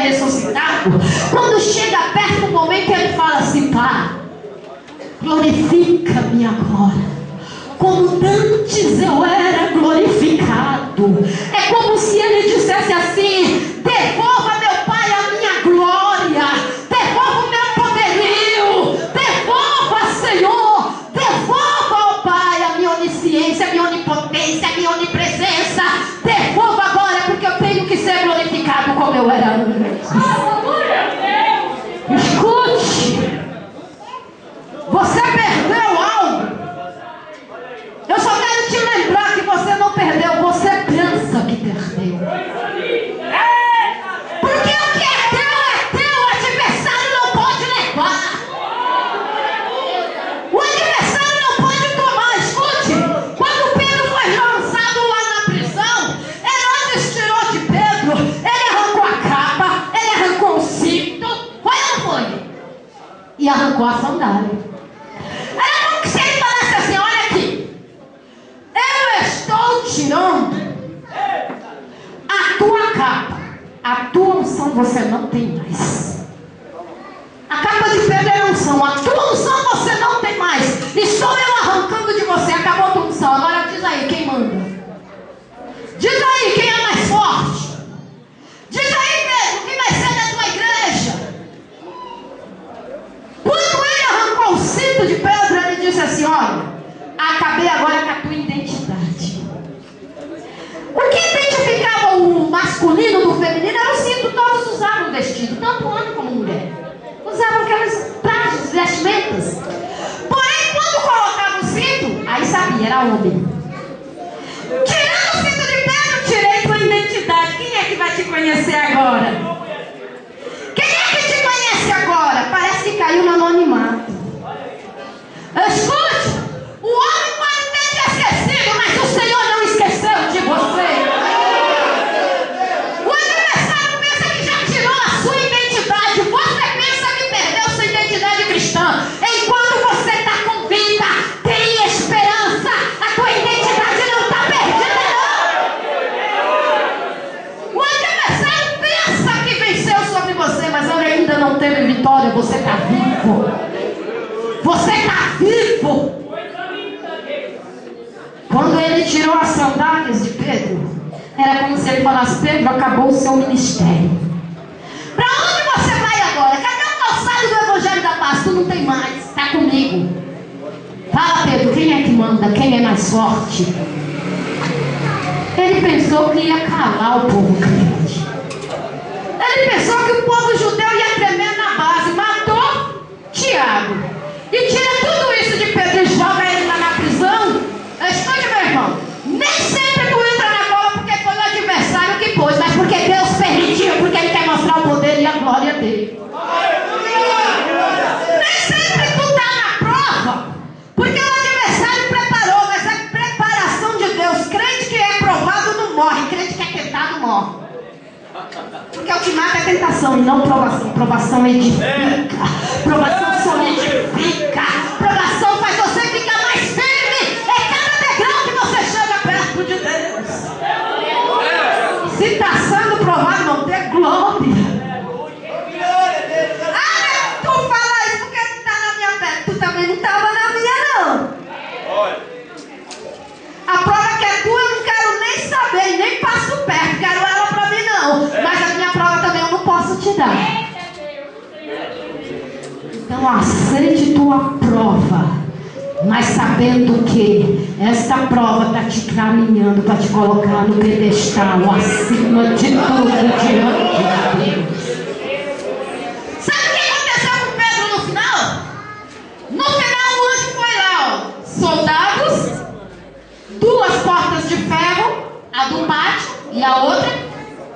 Speaker 1: ressuscitado, quando chega perto do momento, ele fala assim: Pai, glorifica-me agora, como antes eu era glorificado. É como se ele dissesse assim: devolva, meu Pai, a minha glória, devolva o meu poderio, devolva, Senhor, devolva, ó Pai, a minha onisciência, a minha onipotência, a minha onipresença, devolva agora, porque eu tenho que ser glorificado como eu era antes. Escute, você perdeu algo. Eu só quero te lembrar que você não perdeu, você pensa que perdeu. Porque o que é teu, o adversário não pode levar. O adversário não pode tomar. Escute, quando Pedro foi lançado lá na prisão, Herodes tirou de Pedro, ele arrancou a capa, ele arrancou o cinto, foi ou não foi? E arrancou a sandália. Era como se ele falasse assim: olha aqui, eu estou tirando a tua capa, a tua unção você não tem mais. A capa de Pedro era unção, a tua unção você não tem mais. Estou eu arrancando de você, acabou a tua unção. Agora diz aí, quem manda? Diz aí, quem é mais forte? Diz aí, Pedro, quem vai ser da tua igreja? Quando ele arrancou o cinto de Pedro, ele disse assim: olha, acabei agora com a tua identidade. O que identificava o masculino do feminino era o cinto. Todos usavam vestido, tanto homem como mulher. Usavam aquelas trajes, vestimentas. Porém, quando colocava o cinto, aí sabia, era homem. Tirando o cinto de Pedro, tirei tua identidade. Quem é que vai te conhecer agora? Quem é que te conhece agora? Parece que caiu no anonimato. Escute, o homem pode ter te esquecido, mas o Senhor não esqueceu de você. O adversário pensa que já tirou a sua identidade. Você pensa que perdeu sua identidade cristã. Enquanto você está com vida, tem esperança. A tua identidade não está perdida, não. O adversário pensa que venceu sobre você, mas ele ainda não teve vitória. Você está vivo. Você está vivo. Quando ele tirou as sandálias de Pedro, era como se ele falasse: Pedro, acabou o seu ministério. Para onde você vai agora? Cadê o calçado do Evangelho da Paz? Tu não tem mais, está comigo. Fala, Pedro, quem é que manda? Quem é mais forte? Ele pensou que ia calar o povo crente. Ele pensou que o povo judeu ia tremer na base. Matou Tiago. E tira tudo isso de Pedro e joga ele lá na prisão. Escute, meu irmão, nem sempre tu entra na cola porque foi o adversário que pôs, mas porque Deus permitiu, porque Ele quer mostrar o poder e a glória dele. Nem sempre tu está na prova porque o adversário preparou, mas a preparação de Deus, crente que é provado não morre, crente que é tentado morre. Porque o que mata é tentação e não provação. Provação edifica, provação solidifica, provação faz você ficar mais firme. É cada degrau que você chega perto de Deus. Se está sendo provado, não ter glória. Ah, tu fala isso porque não está na minha pele. Tu também não estava na minha, não. A prova que é tua eu não quero nem saber, nem passo perto, quero ela para mim não. Mas a minha prova também eu não posso te dar. Então aceite tua prova, mas sabendo que esta prova está te caminhando para te colocar no pedestal acima de tudo diante de Deus. Sabe o que aconteceu com Pedro no final? No final o anjo foi lá, ó, soldados, 2 portas de ferro, a do pátio e a outra.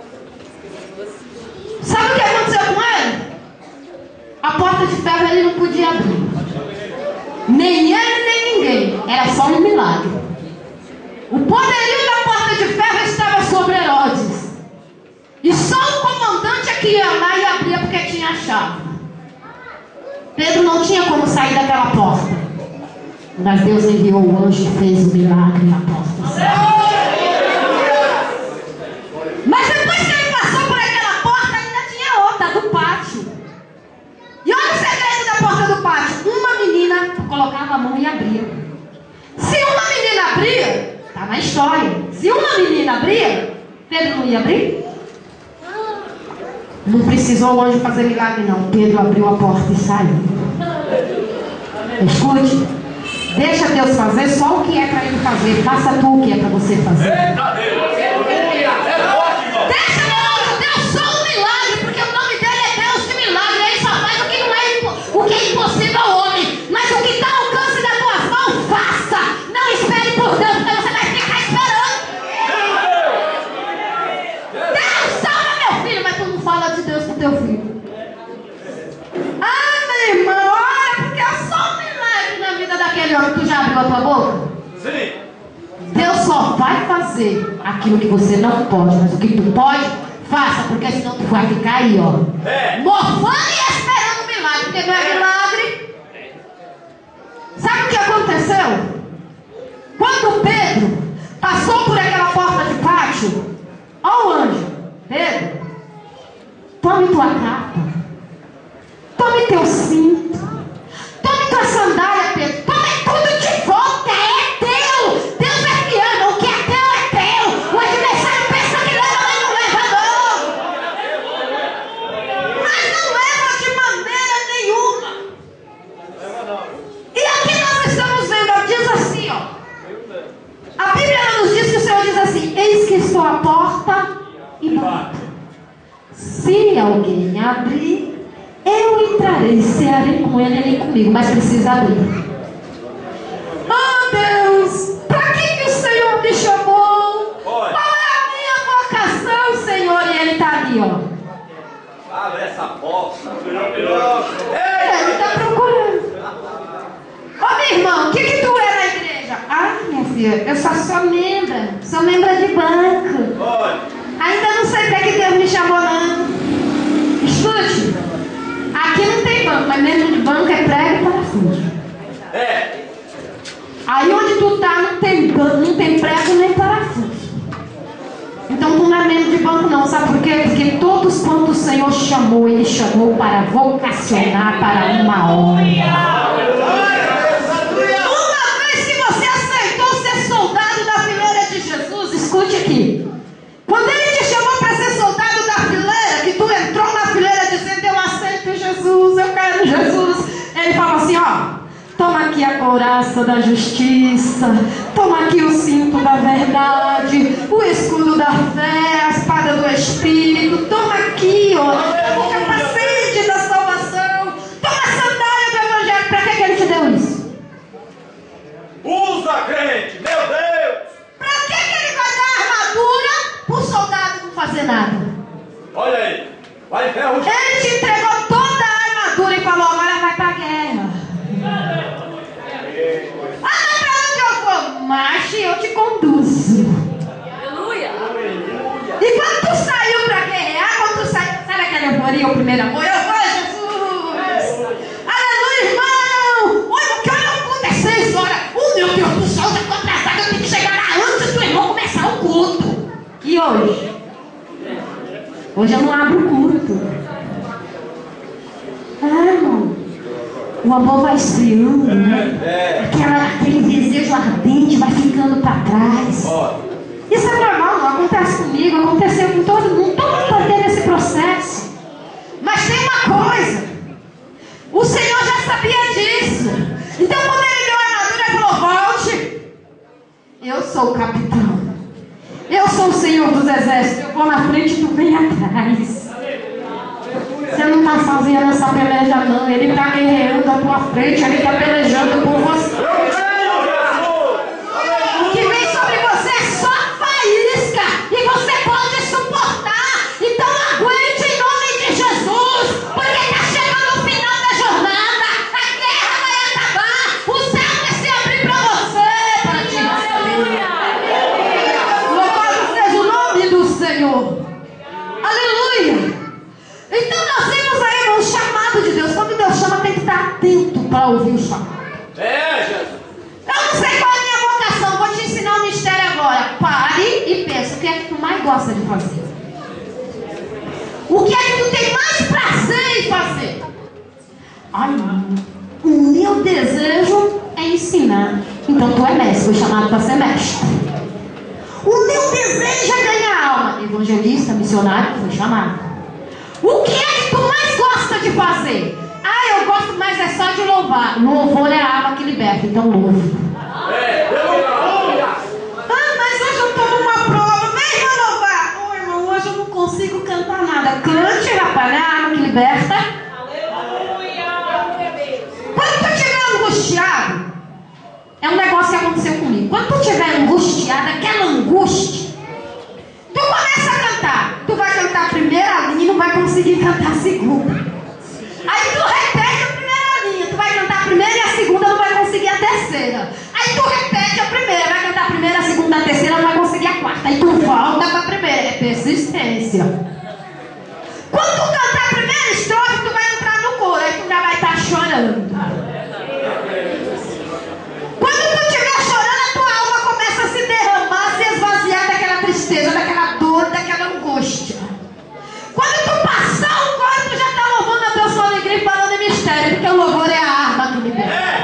Speaker 1: Sabe o que aconteceu com ele? A porta de ferro ele não podia abrir. Nem ele, nem ninguém. Era só um milagre. O poderio da porta de ferro estava sobre Herodes. E só o comandante é que ia lá e abria porque tinha a chave. Pedro não tinha como sair daquela porta. Mas Deus enviou o anjo e fez o milagre na porta. Mas depois que ele passou por aquela porta, ainda tinha colocava a mão e abria. Se uma menina abria, tá na história. Se uma menina abria, Pedro não ia abrir? Não precisou o anjo fazer milagre, não. Pedro abriu a porta e saiu. Escute, deixa Deus fazer só o que é para ele fazer. Faça tu o que é para você fazer. Deixa Deus só um milagre, porque o nome dele é Deus de milagre. Ele só faz o que não é o que é impossível ao homem. Mas o que está ao alcance da tua mão, faça. Não espere por Deus, porque você vai ficar esperando. Deus salva meu filho, mas tu não fala de Deus pro teu filho. Ah, meu irmão, olha, porque é só um milagre na vida daquele homem. Tu já abriu a tua boca?
Speaker 2: Sim.
Speaker 1: Deus só vai fazer aquilo que você não pode, mas o que tu pode, faça, porque senão tu vai ficar aí, ó, mofando e esperando um milagre, porque não é milagre. Sabe o que aconteceu? Quando Pedro passou por aquela porta de pátio, ó o anjo, Pedro, tome tua capa, tome teu cinto, tome tua sandália, Pedro, tome tudo de volta, é teu. Deus é fiel, o que é teu é teu. O adversário pensa que leva, mas não leva não. Mas não leva de maneira nenhuma. E aqui nós estamos vendo, ó, diz assim, ó. A Bíblia nos diz que o Senhor diz assim: eis que estou à porta e bato. Se alguém abrir, eu entrarei, cearei com ele comigo, mas precisa abrir. Oh Deus, para que o Senhor me chamou? Qual é a minha vocação, Senhor? E ele está ali, ó.
Speaker 2: Abre essa porta.
Speaker 1: Ele está procurando. Ô minha irmã, o que tu é na igreja? Ah, minha filha, eu sou membra de banco. Ainda não sei para que Deus me chamou, não. Escute, aqui não tem banco, mas membro de banco é prego e parafuso. Aí onde tu tá não tem prego nem parafuso. Então tu não é membro de banco não, sabe por quê? Porque todos quanto o Senhor chamou, Ele chamou para vocacionar para uma obra. Uma vez que você aceitou ser soldado da fileira de Jesus, escute aqui. Quando Ele te chamou para ser soldado da fileira, que tu entrou na fileira dizendo: eu aceito Jesus, eu quero Jesus. Ele fala assim, ó: toma aqui a couraça da justiça, toma aqui o cinto da verdade, o escudo da fé, a espada do Espírito, toma aqui, ó, o capacete da salvação, toma a sandália do Evangelho. Para que Ele te deu isso?
Speaker 2: Usa, crente, meu Deus!
Speaker 1: Para que Ele vai dar armadura para o soldado não fazer nada?
Speaker 2: Olha aí, vai ferro.
Speaker 1: Ele te entregou toda a armadura e falou: agora vai para a guerra. Ah, mas para onde eu vou? Marche, eu te conduzo.
Speaker 3: Aleluia.
Speaker 1: E quando tu saiu para guerrear, quando tu saiu, sabe aquela euforia, o primeiro amor? Eu vou, Jesus! Aleluia, irmão! Olha, que hora aconteceu isso? Olha, meu Deus do céu, já estou atrasado, eu tenho que chegar lá antes do irmão começar o culto. E hoje? Hoje eu não abro o culto. Ah, irmão, o amor vai esfriando, né? Aquele desejo ardente vai ficando para trás. Isso é normal, não acontece comigo, aconteceu com todo mundo. Todo mundo está tendo esse processo. Mas tem uma coisa: o Senhor já sabia disso. Então quando Ele deu a armadura, Ele falou: volte. Eu sou o capitão. Eu sou o Senhor dos exércitos. Eu vou na frente e tu vem atrás. Você não está sozinha nessa peleja não. Ele está guerreando à tua frente. Ele está pelejando por você. O que vem sobre você é só faísca. E você pode suportar. Então aguente em nome de Jesus. Porque está chegando o final da jornada. A guerra vai acabar. O céu vai se abrir para você. Para ti. Louvado seja o nome do Senhor. Aleluia. Então nós temos aí um chamado de Deus. Quando Deus chama, tem que estar atento para ouvir o chamado.
Speaker 2: Jesus.
Speaker 1: Eu não sei qual é a minha vocação. Vou te ensinar um mistério agora. Pare e pense. O que é que tu mais gosta de fazer? O que é que tu tem mais prazer em fazer? Ai, ler meu desejo é ensinar. Então tu é mestre, foi chamado para ser mestre. O meu desejo é ganhar alma. Evangelista, missionário, foi chamado. O que é que tu mais gosta de fazer? Ah, eu gosto mais é só de louvar. Louvor é a alma que liberta, então louvo. Mas hoje eu estou numa prova, vem me louvar. Oh, irmão, hoje eu não consigo cantar nada. Cante, rapaz, é a alma que liberta. Quando tu estiver angustiado, é um negócio que aconteceu comigo. Quando tu estiver angustiado, aquela angústia, tu começa a cantar. Tu vai cantar a primeira linha e não vai conseguir cantar a segunda. Aí tu repete a primeira linha, tu vai cantar a primeira e a segunda, não vai conseguir a terceira. Aí tu repete a primeira, vai cantar a primeira, a segunda, a terceira, não vai conseguir a quarta. Aí tu volta para a primeira, é persistência. Quando tu cantar a primeira estrofe, tu vai entrar no coro, aí tu já vai estar chorando. Quando tu estiver chorando, a tua alma começa a se derramar, a se esvaziar daquela tristeza, daquela dor, daquela angústia. Quando tu passar o coro, tu já está louvando a Deus com alegria e falando em mistério, porque o louvor é a arma que liberta.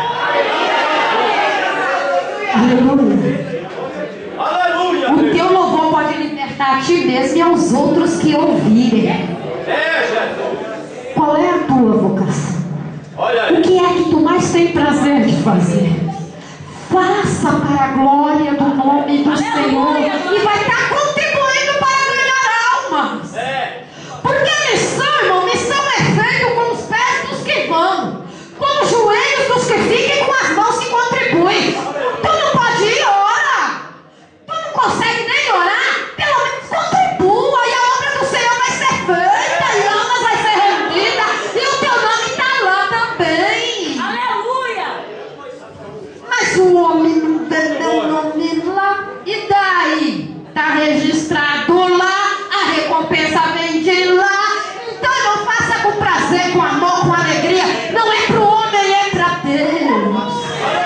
Speaker 1: Aleluia.
Speaker 2: Aleluia.
Speaker 1: O teu louvor pode libertar a ti mesmo e aos outros que ouvirem. Qual é a tua vocação? O que é que tu mais tem prazer de fazer? Faça para a glória do nome do Senhor e vai estar contribuindo para ganhar almas. Porque missão, irmão, missão é feita com os pés dos que vão, com os joelhos dos que ficam e com as mãos que contribuem. Tu não pode ir, ora. Tu não consegue nem orar, pelo menos contribua e a obra do Senhor vai ser feita e almas vai ser rendida e o teu nome está lá também.
Speaker 3: Aleluia!
Speaker 1: Mas o homem não tem meu nome lá, e daí? Está registrado lá, a recompensa vem de lá. Então não faça com prazer, com amor, com alegria. Não é para o homem, é para Deus.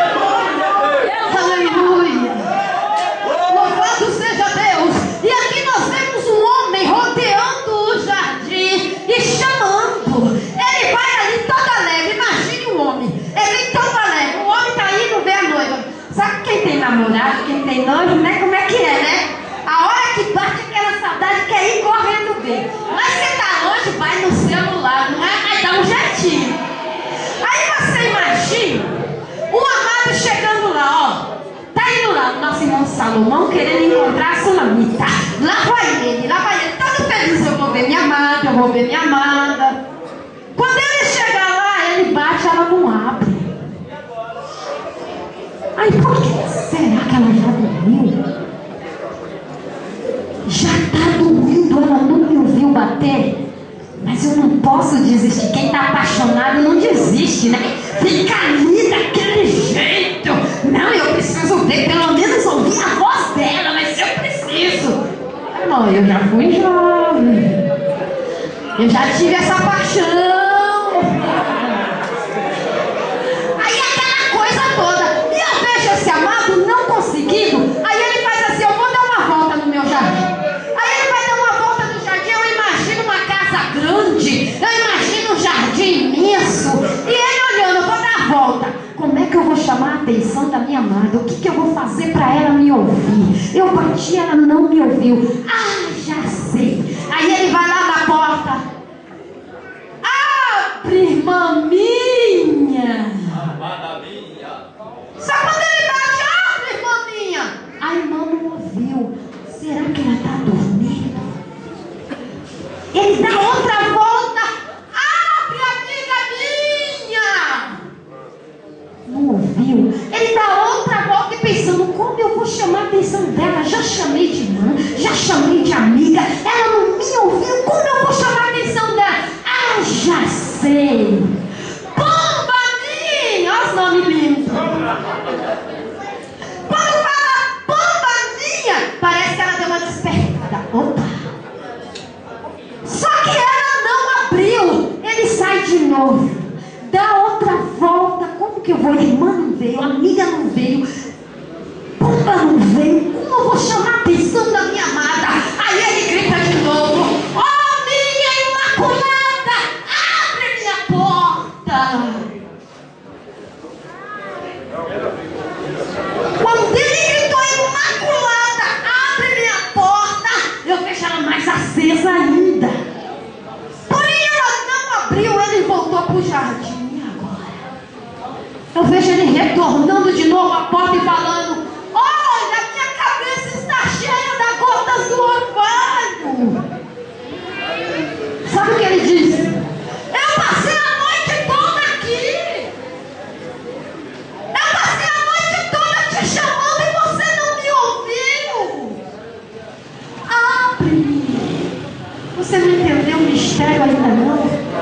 Speaker 1: Aleluia. Louvado seja Deus. E aqui nós vemos um homem rodeando o jardim e chamando. Ele vai ali todo alegre. Imagine o homem. Ele todo alegre. O homem está indo ver a noiva. Sabe quem tem namorado, quem tem noivo, né? Como é que é, né? A hora que bate aquela saudade, quer ir correndo ver. Mas se tá longe, vai no celular, não é? Vai dar um jeitinho. Aí você imagina o amado chegando lá, ó. Tá indo lá o nosso irmão Salomão querendo encontrar a Sulamita. Lá vai ele, todo feliz. Eu vou ver minha amada, eu vou ver minha amada. Quando ele chega lá, ele bate, ela não abre. Aí por que será que ela já dormiu? Já está dormindo, ela não me ouviu bater. Mas eu não posso desistir. Quem está apaixonado não desiste, né? Fica ali daquele jeito. Não, eu preciso ver, pelo menos ouvir a voz dela, mas eu preciso. Irmão, eu já fui jovem. Eu já tive essa paixão. Aí aquela coisa toda. E eu vejo esse amado não conseguindo. Aí ele faz assim, eu vou dar uma volta no meu jardim. Aí ele vai dar uma volta no jardim, eu imagino uma casa grande, eu imagino um jardim imenso, e ele olhando, eu vou dar a volta. Como é que eu vou chamar a atenção da minha amada? O que eu vou fazer para ela me ouvir? Eu bati, ela não me ouviu. Ah, já sei. Aí ele vai lá na porta. Abre, irmã minha.
Speaker 2: Amada minha.
Speaker 1: Só quando ele bate, abre, irmã minha. A irmã não ouviu. Será que ela está dormindo? Ele dá outra volta. Abre, amiga minha. Não ouviu. Ele dá outra volta e pensando, como eu vou chamar a atenção dela? Já chamei de irmã, já chamei de amiga. Ela não me ouviu. Como eu vou chamar a atenção dela? Ah, já sei. Pomba minha. Olha os nomes lindos. Quando fala pomba minha, parece que ela deu uma despertada. Opa! Só que ela não abriu. Ele sai de novo, dá outra volta. Como que eu vou? Irmã não veio, amiga não veio, pomba não veio. Como eu vou chamar a atenção da minha amada? Aí ele grita de novo: oh, minha imaculada, abre minha porta. jardim agora. Eu vejo ele retornando de novo à porta e falando: olha, minha cabeça está cheia das gotas do orvalho. Sabe o que ele disse? Eu passei a noite toda aqui. Eu passei a noite toda te chamando e você não me ouviu. Abre. Você não entendeu o mistério ainda não?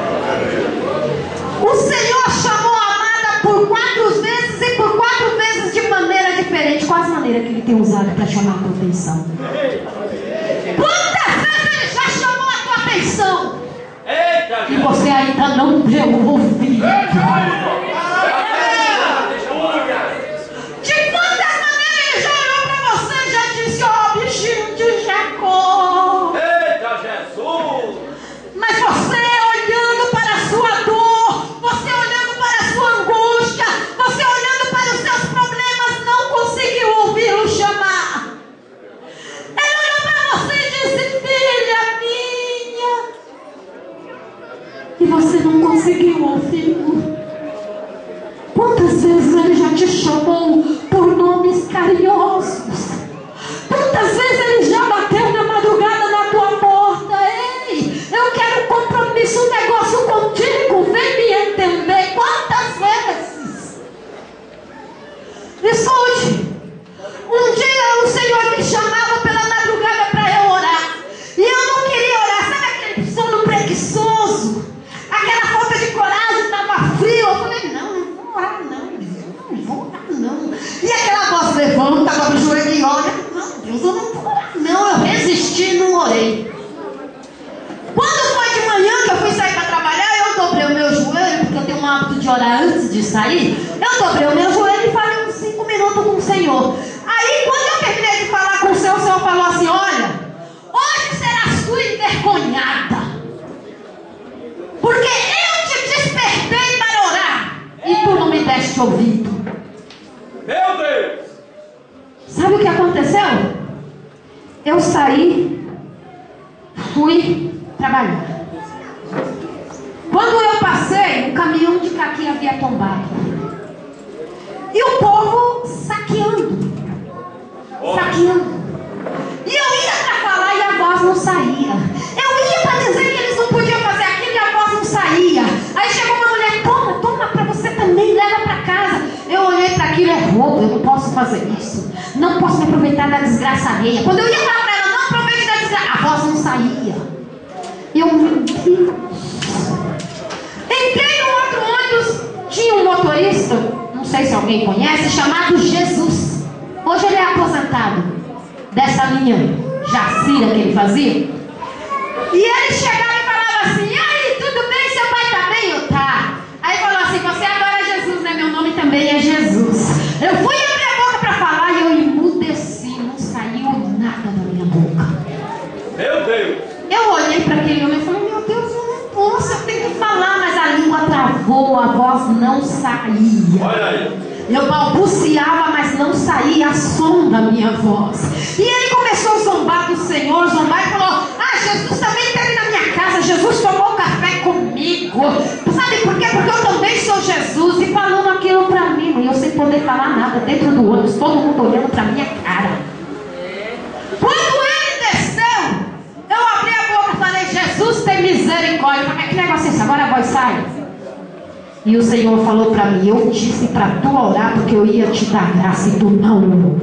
Speaker 1: O Senhor chamou a amada por 4 vezes e por 4 vezes de maneira diferente. Qual a maneira que ele tem usado para chamar a tua atenção? Quantas vezes ele já chamou a tua atenção?
Speaker 2: Eita,
Speaker 1: E você ainda não deu ouvido. De quantas maneiras ele já olhou para você e já disse: ó, bichinho de Jacó.
Speaker 2: Eita, Jesus!
Speaker 1: Mas você olhando para a sua dor, você olhando para a sua angústia, você olhando para os seus problemas, não conseguiu ouvi-lo chamar. Ele olhou para você e disse: filha minha. E você não conseguiu ouvi-lo. Quantas vezes ele já te chamou por nomes carinhosos? Quantas vezes ele já bateu na madrugada na tua porta? Ei, eu quero um compromisso, um negócio contigo, vem me entender. Quantas vezes? Escute, um dia o Senhor me chamava pela madrugada para eu orar, e eu não queria orar. Sabe aquele sono preguiçoso? Aquela falta de coragem, estava frio. Eu falei: não vou orar não, não vou orar não. E aquela voz levanta, abre o joelho e olha: não, Deus, eu não vou orar não. Eu resisti e não orei. Quando foi de manhã que eu fui sair para trabalhar, eu dobrei o meu joelho, porque eu tenho um hábito de orar antes de sair. Eu dobrei o meu joelho e falei uns 5 minutos com o Senhor. Aí quando eu terminei de falar com o Senhor falou assim: olha, hoje serás tu envergonhada, porque eu te despertei para orar e tu não me deste ouvido.
Speaker 2: Meu Deus!
Speaker 1: Sabe o que aconteceu? Eu saí, fui trabalhar. Quando eu passei, um caminhão de caqui havia tombado. E o povo saqueando. E eu ia para falar e a voz não saía. Eu ia para dizer que eles não podiam fazer aquilo e a voz não saía. Aí chegou uma mulher: toma para você também, leva para casa. Eu olhei para aquilo: é roubo, eu não posso fazer isso. Não posso me aproveitar da desgraça alheia. Quando eu ia falar para ela: não aproveite da desgraça, a voz não saía. Eu menti. Entrei no outro ônibus, tinha um motorista, não sei se alguém conhece, chamado Jesus. Hoje ele é aposentado dessa linha Jacira que ele fazia. E ele chegava e falava assim: e aí, tudo bem? Seu pai tá bem? Eu tá. Aí falou assim: você adora Jesus, né? Meu nome também é Jesus. Eu fui abrir a boca para falar e eu emudeci, não saiu nada da minha boca.
Speaker 2: Meu Deus!
Speaker 1: Eu olhei para aquele homem e falei: meu Deus, eu não posso, eu tenho que falar. Mas a língua travou, a voz não saía.
Speaker 2: Olha aí!
Speaker 1: Eu balbuciava, mas não saía a som da minha voz. E ele começou a zombar do Senhor, zombar e falou: ah, Jesus também esteve na minha casa, Jesus tomou café comigo. Sabe por quê? Porque eu também sou Jesus. E falando aquilo para mim, e eu sem poder falar nada dentro do ônibus, todo mundo olhando para minha cara. Quando ele desceu, eu abri a boca e falei: Jesus tem misericórdia. Eu falei: que negócio é esse? Agora a voz sai. E o Senhor falou para mim: eu disse para tu orar porque eu ia te dar graça e tu não orou.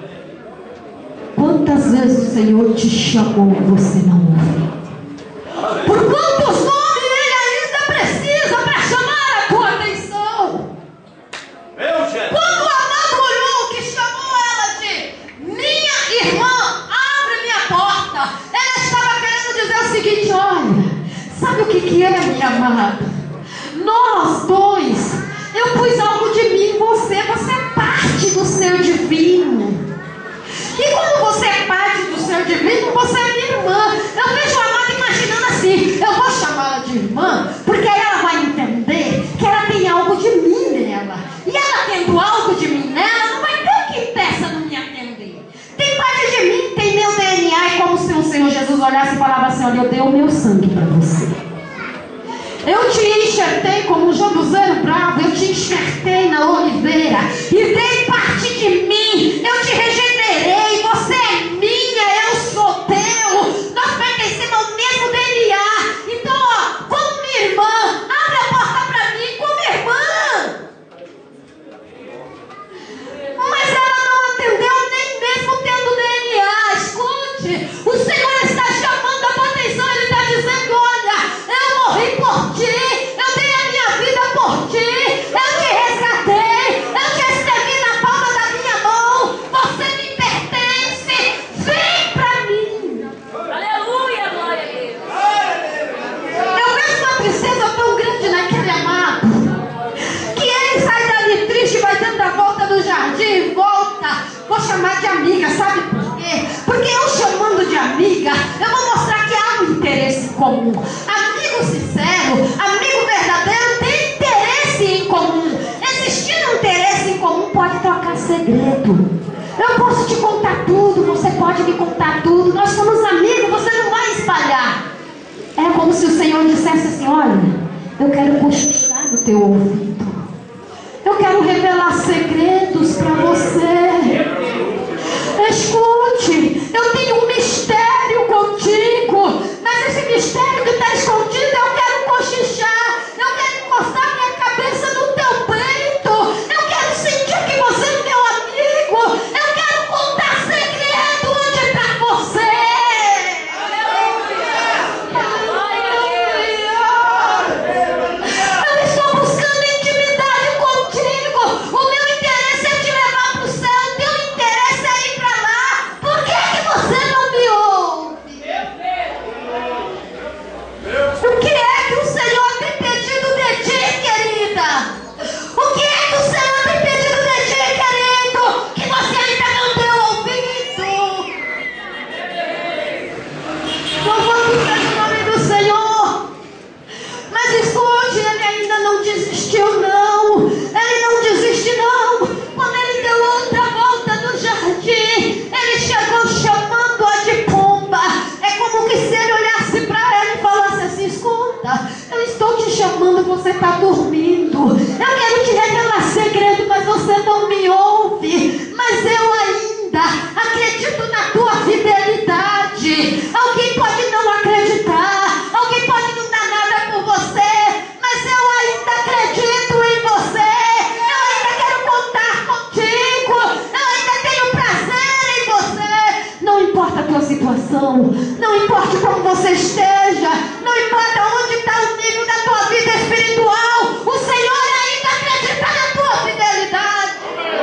Speaker 1: Quantas vezes o Senhor te chamou e você não ouviu? Por quantos nomes ele ainda precisa para chamar a tua atenção?
Speaker 2: Meu Jesus!
Speaker 1: Quando o amado olhou que chamou ela de minha irmã, abre minha porta, ela estava querendo dizer o seguinte: olha, sabe o que é, minha amada? Nós dois, eu pus algo de mim em você. Você é parte do ser divino. E quando você é parte do ser divino, você é minha irmã. Eu vejo a amada imaginando assim: eu vou chamá-la de irmã, porque aí ela vai entender que ela tem algo de mim nela. E ela tendo algo de mim nela, não vai ter que impeça não me atender. Tem parte de mim, tem meu DNA. É como se o Senhor Jesus olhasse e falava assim: olha, eu dei o meu sangue para você. Eu te enxertei como chamar de amiga, sabe por quê? Porque eu chamando de amiga, eu vou mostrar que há um interesse comum. Amigo sincero, amigo verdadeiro tem interesse em comum. Existindo um interesse em comum, pode trocar segredo. Eu posso te contar tudo, você pode me contar tudo. Nós somos amigos, você não vai espalhar. É como se o Senhor dissesse assim: olha, eu quero cochichar no teu ouvido. Eu quero revelar segredos para você. Escute, eu tenho um mistério contigo, mas esse mistério que está escondido, eu quero cochichar. Eu quero encostar minha cabeça no teu peito. Eu quero sentir que você é meu amigo. Eu quero contar segredo hoje para você. Eu estou buscando intimidade contigo. O meu interesse é te levar para o céu. O teu interesse é ir para lá. Por que você não me ouve? O que é que o Senhor tem pedido de ti, querida? O que é que o Senhor tem pedido de ti, querido? Que você ainda não deu ouvido. Louvado seja o nome do Senhor. Mas escute, ele ainda não desistiu, não. Ele não desiste, não. Quando ele deu outra volta no jardim, ele chegou chamando-a de pomba. É como que se ele olhasse para ela e falasse assim: escuta, eu estou te chamando, você está dormindo. Eu quero te revelar segredo, mas você não me ouve. Mas eu ainda acredito na tua fidelidade. Alguém pode não acreditar, alguém pode não dar nada por você, mas eu ainda acredito em você. Eu ainda quero contar contigo. Eu ainda tenho prazer em você. Não importa a tua situação, não importa como você esteja, não importa onde está o nível da tua vida espiritual, o Senhor ainda acredita na tua fidelidade.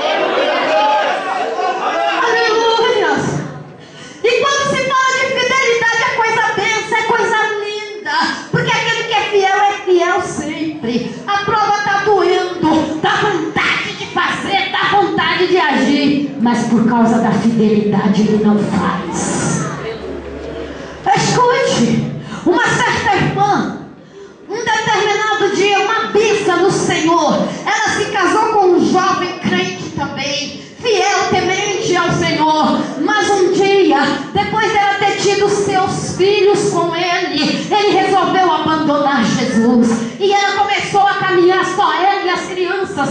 Speaker 1: Aleluia! E quando se fala de fidelidade, é coisa benção, é coisa linda, porque aquele que é fiel sempre. A prova está doendo, dá vontade de fazer, dá vontade de agir, mas por causa da fidelidade ele não faz. Escute, uma certa irmã, um determinado dia, uma bispa no Senhor, ela se casou com um jovem crente também, fiel, temente ao Senhor. Mas um dia, depois dela ter tido seus filhos com ele resolveu abandonar Jesus. E ela começou a caminhar só ela e as crianças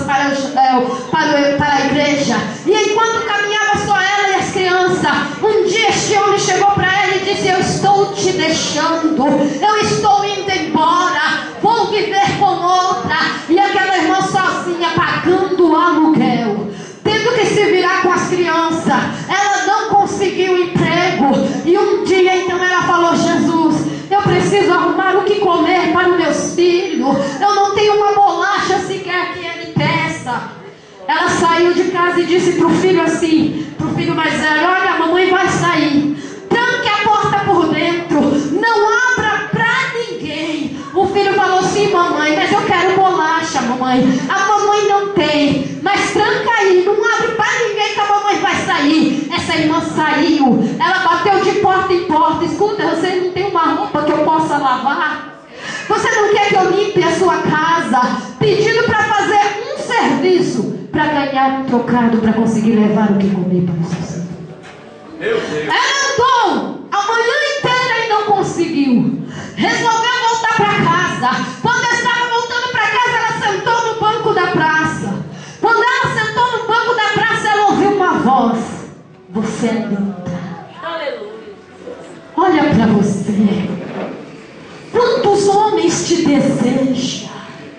Speaker 1: para a igreja. E enquanto caminhava só ela e as crianças, um dia este homem chegou para ela e disse: eu estou te deixando, eu estou indo embora, vou viver com outra. E aquela irmã sozinha pagando o aluguel, tendo que se virar com as crianças, ela não conseguiu emprego. E um dia então ela falou: Jesus, eu preciso arrumar o que comer para os meus filhos, eu não tenho uma bolacha sequer que ele peça. Ela saiu de casa e disse para o filho assim, para o filho mais velho: olha, a mamãe vai sair, tranque a porta por dentro, não abra para ninguém. O filho falou: sim, mamãe, mas eu quero bolacha, mamãe. A mamãe não tem, mas tranca aí, não abre para ninguém que a mamãe vai sair. Essa irmã saiu, ela bateu de porta em porta: escuta, você não tem uma roupa que eu possa lavar? Você não quer que eu limpe a sua casa? Pedindo para fazer um serviço para ganhar um trocado, para conseguir levar o que comer para os seus filhos. Ela andou a manhã inteira e não conseguiu. Resolveu voltar para casa. Quando ela estava voltando para casa, ela sentou no banco da praça. Quando ela sentou no banco da praça, ela ouviu uma voz: você é linda. Aleluia. Olha para você. Quantos homens te desejam?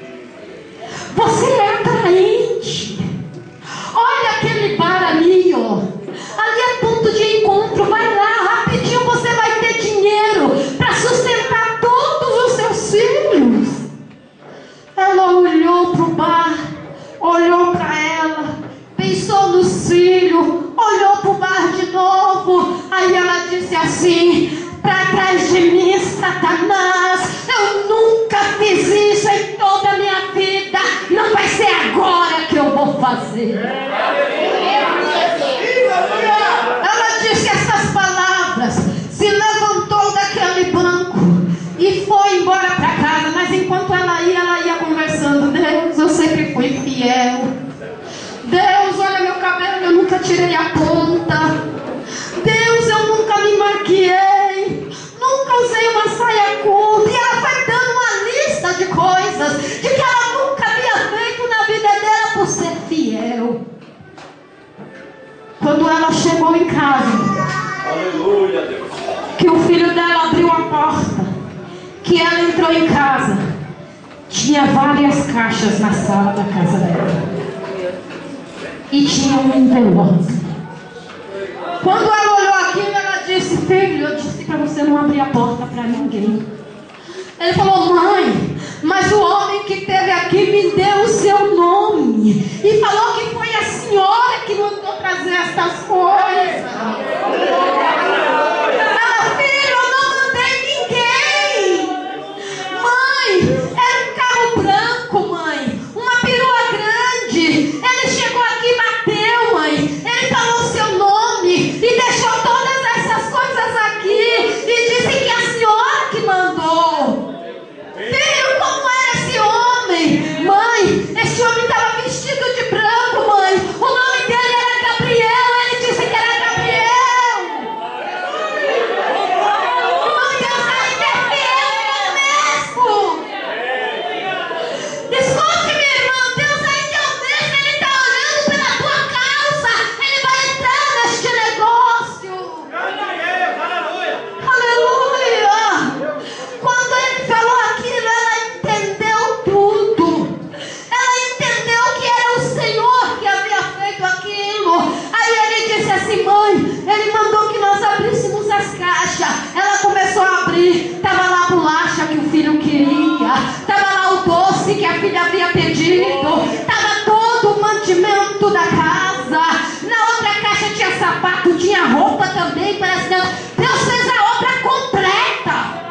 Speaker 1: Você é atraente. Olha aquele bar ali, ó. Ali é ponto de encontro. Vai lá, rapidinho você vai ter dinheiro para sustentar todos os seus filhos. Ela olhou para o bar, olhou para ela, pensou nos filhos, olhou para o bar de novo. Aí ela disse assim: para trás de mim, Satanás, eu nunca fiz isso em toda a minha vida, não vai ser agora que eu vou fazer. tirei a ponta. Deus, eu nunca me maquiei, nunca usei uma saia curta. E ela foi dando uma lista de coisas de que ela nunca havia feito na vida dela por ser fiel. Quando ela chegou em casa,
Speaker 2: Aleluia, Deus.
Speaker 1: que o filho dela abriu a porta, que ela entrou em casa, tinha várias caixas na sala da casa dela. E tinha um envelope. Quando ela olhou aquilo, ela disse: filho, eu disse para você não abrir a porta para ninguém. Ele falou: mãe, mas o homem que esteve aqui me deu o seu nome e falou que foi a senhora que mandou trazer estas coisas. Ah, filho, eu não mandei ninguém. Mãe, era um carro branco, mãe, uma perua grande. Ele chegou aqui e bateu, mãe. Ele falou o seu nome e deixou todas essas coisas aqui e disse que é a senhora que mandou. Filho, como era esse homem? Mãe, esse homem estava vestido de branco, mãe. O nome dele era Gabriel. Ele disse que era Gabriel. Mãe, Deus ainda é fiel mesmo. Escute, minha irmã, Deus ainda é o mesmo. Ele está olhando pela tua causa. Ele vai entrar neste negócio. Aleluia. Quando ele falou aquilo, ela entendeu tudo. Ela entendeu que era o Senhor que havia feito aquilo. Aí ele disse assim: mãe, ele mandou que nós abríssemos as caixas. Ela começou a abrir. Estava lá a bolacha que o filho queria. Estava lá o doce que a filha havia pedido. Estava todo o mantimento da casa. Na outra caixa tinha sapato, tinha roupa também. Parece que Deus fez a obra completa.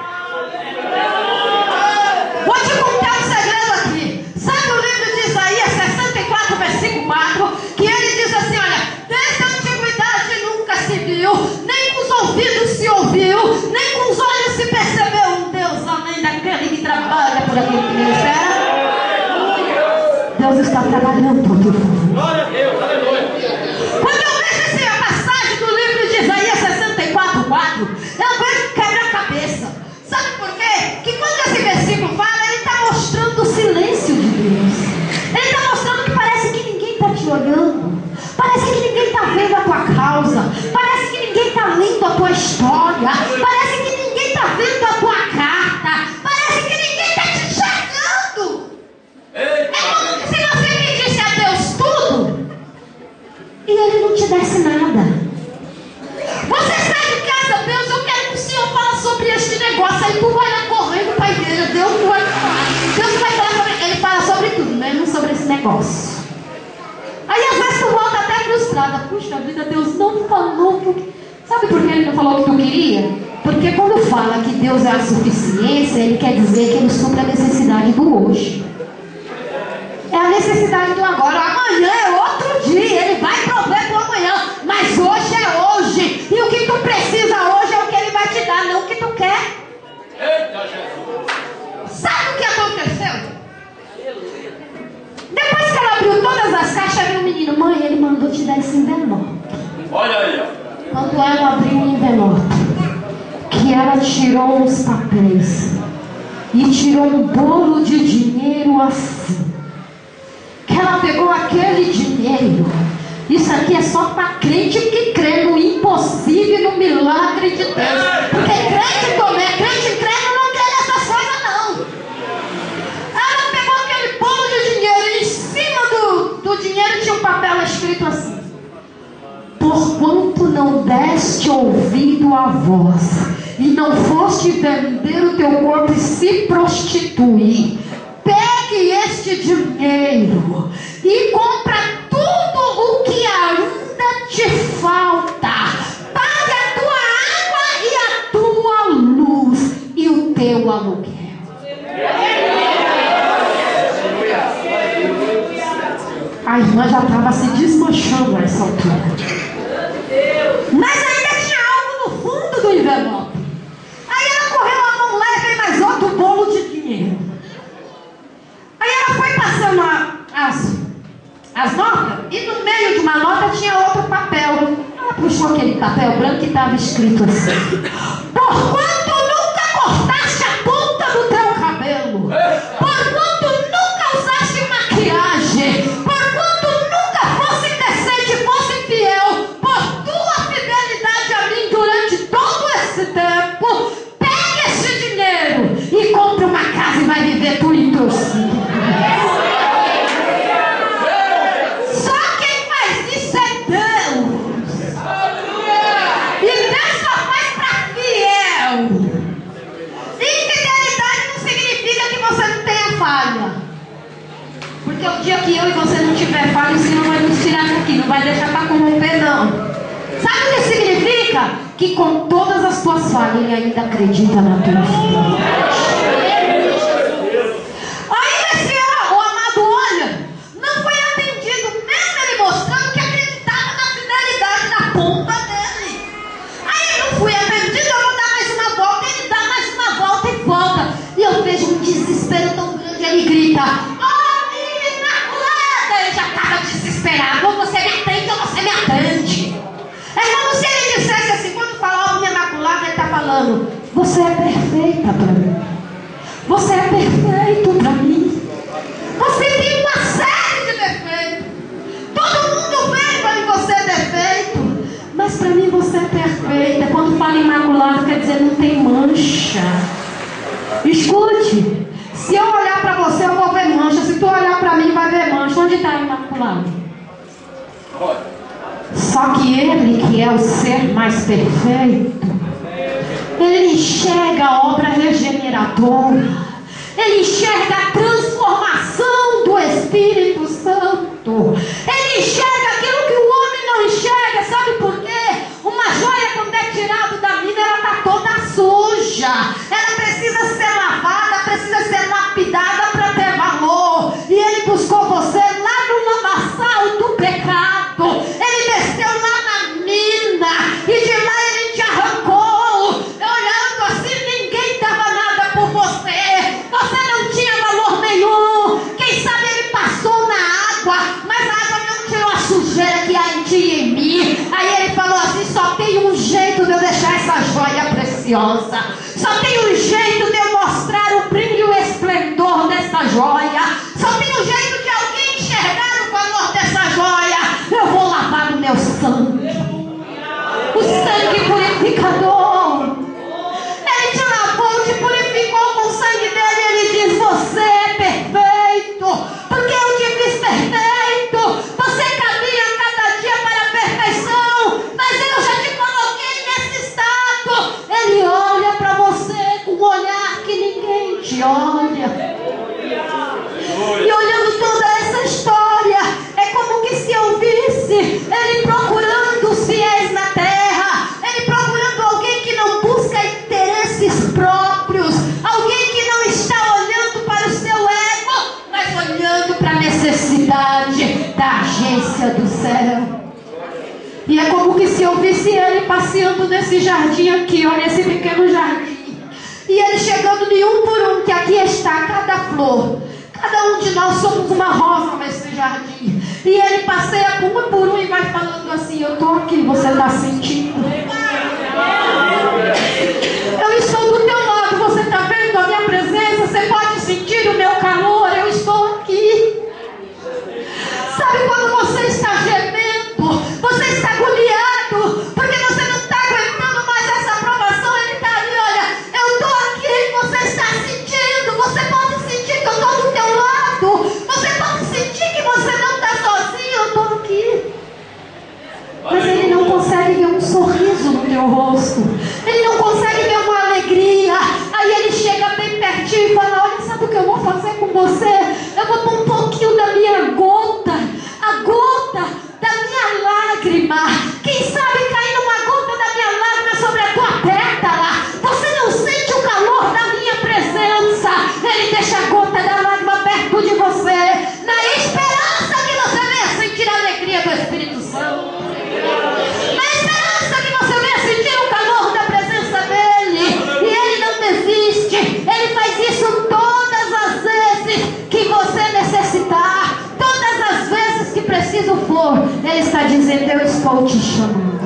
Speaker 1: Vou te contar um segredo aqui. Sabe o livro de Isaías 64, versículo 4? Que ele diz assim: olha, desde a antiguidade nunca se viu, nem com os ouvidos se ouviu, nem com os olhos se percebeu um Deus além daquele que trabalha por aquele que me espera. Deus está trabalhando por teu povo.
Speaker 2: Glória a Deus, aleluia.
Speaker 1: Quando eu vejo essa passagem do livro de Isaías 64, 4, eu vejo quebra-cabeça. Sabe por quê? Que quando esse versículo fala, ele está mostrando o silêncio de Deus. Ele está mostrando que parece que ninguém está te olhando. Parece que ninguém está vendo a tua causa. Parece que ninguém está lendo a tua história. Parece que ninguém está vendo a tua carta. Parece que ninguém está te enxergando. É como se você pedisse a Deus tudo e Ele não te desse nada. Você sai de casa: Deus, eu quero que o Senhor fale sobre este negócio. Aí tu vai lá correndo para a igreja. Deus não vai falar. Deus vai falar sobre... Ele fala sobre tudo, menos sobre esse negócio. Aí às vezes tu volta até frustrada. Puxa vida, Deus não falou que eu... Sabe por que Ele não falou o que tu queria? Porque quando fala que Deus é a suficiência, Ele quer dizer que Ele supre a necessidade do hoje. É a necessidade do agora. Amanhã é outro dia. Ele vai prover para amanhã. Mas hoje é hoje. E o que tu precisa hoje é o que Ele vai te dar, não o que tu quer.
Speaker 2: Eita, Jesus.
Speaker 1: Sabe o que aconteceu? Depois que ela abriu todas as caixas, veio o menino: mãe, ele mandou te dar esse envelope.
Speaker 2: Olha aí, ó.
Speaker 1: Quando ela abriu o envelope, que ela tirou os papéis e tirou um bolo de dinheiro assim, que ela pegou aquele dinheiro. Isso aqui é só para crente que crê no impossível e no milagre de Deus. Porque crente como é crente crendo não quer essas coisas não. Ela pegou aquele bolo de dinheiro e em cima do dinheiro tinha um papel escrito assim: porquanto não deste ouvido à voz e não foste vender o teu corpo e se prostituir, pegue este dinheiro e compra tudo o que ainda te falta. Pague a tua água e a tua luz e o teu aluguel. A irmã já estava se desmanchando nessa altura. Mas ainda tinha algo no fundo do envelope. Aí ela correu a mão leve e mais outro bolo de dinheiro. Aí ela foi passando as notas, e no meio de uma nota tinha outro papel. Ela puxou aquele papel branco e estava escrito assim: porquanto nunca cortaste a ponta do teu cabelo, porquanto nunca usaste maquiagem, porquanto nunca fosse decente, fosse fiel, por tua fidelidade a mim durante todo esse tempo, pega esse dinheiro e compra uma casa e vai viver tu e teus filhos. Porque o dia que eu e você não tiver falha, o Senhor vai nos tirar daqui, não vai deixar para corromper, não. Sabe o que significa? Que com todas as tuas falhas, Ele ainda acredita na tua fidelidade. Ainda esse o amado, olha, não foi atendido, mesmo ele mostrando que acreditava na fidelidade da ponta dele. Aí eu não fui atendido, eu vou dar mais uma volta, ele dá mais uma volta e volta. E eu vejo um desespero tão grande, ele grita: desesperado, ou você me atende ou você me atende. É como se ele dissesse assim, quando fala minha imaculada, ele está falando: você é perfeita para mim, você é perfeito para mim, você tem uma série de defeitos, todo mundo vê para mim você é defeito, mas para mim você é perfeita. Quando fala imaculado, quer dizer não tem mancha. Escute, se eu olhar para você, eu vou ver mancha. Se tu olhar para mim, vai ver mancha. Onde está imaculado? Só que Ele, que é o ser mais perfeito, Ele enxerga a obra regeneradora, Ele enxerga a transformação do Espírito Santo, Ele enxerga aquilo que o homem não enxerga. Sabe por quê? Uma joia, quando é tirada da mina, ela está toda suja, ela precisa ser lavada, precisa ser lapidada para ter valor. E Ele buscou você lá no lamaçal do pecado, Ele desceu lá na mina, e de lá Ele te arrancou. Olhando assim, ninguém dava nada por você, você não tinha valor nenhum. Quem sabe Ele passou na água, mas a água não tirou a sujeira que há em ti e em mim. Aí Ele falou assim: só tem um jeito de eu deixar essa joia preciosa, só tem um jeito de eu mostrar o brilho e o esplendor dessa joia, só tem um jeito de alguém enxergar o valor dessa joia. Eu vou lavar no meu sangue, o sangue purificador. Ele te lavou, te purificou com o sangue dele. Ele diz: você é perfeito, porque eu te fiz perfeito. Você caminha cada dia para a perfeição, mas eu já te coloquei nesse estado. Ele olha para você com um olhar que ninguém te olha. E olhando toda essa história, é como que se eu visse Ele procurando os fiéis na terra, Ele procurando alguém que não busca interesses próprios, alguém que não está olhando para o seu ego, mas olhando para a necessidade da agência do céu. E é como que se eu visse Ele passeando nesse jardim aqui, ó, nesse pequeno jardim, e Ele chegando de um por um, que aqui está cada flor. Cada um de nós somos uma rosa nesse jardim. E Ele passeia um por um e vai falando assim: eu estou aqui, você está sentindo? Eu estou do teu lado, você está vendo a minha presença? Você pode sentir o meu calor? Eu estou aqui. Sabe quando você está gemendo, você está agoniado, porque você não está aguentando mais essa aprovação? Ele está ali: olha, eu estou aqui, você está sentindo? Você pode sentir que eu estou do teu lado? Você pode sentir que você não está sozinho? Eu estou aqui. Mas ele não consegue ver um sorriso dizendo: eu estou te chamando.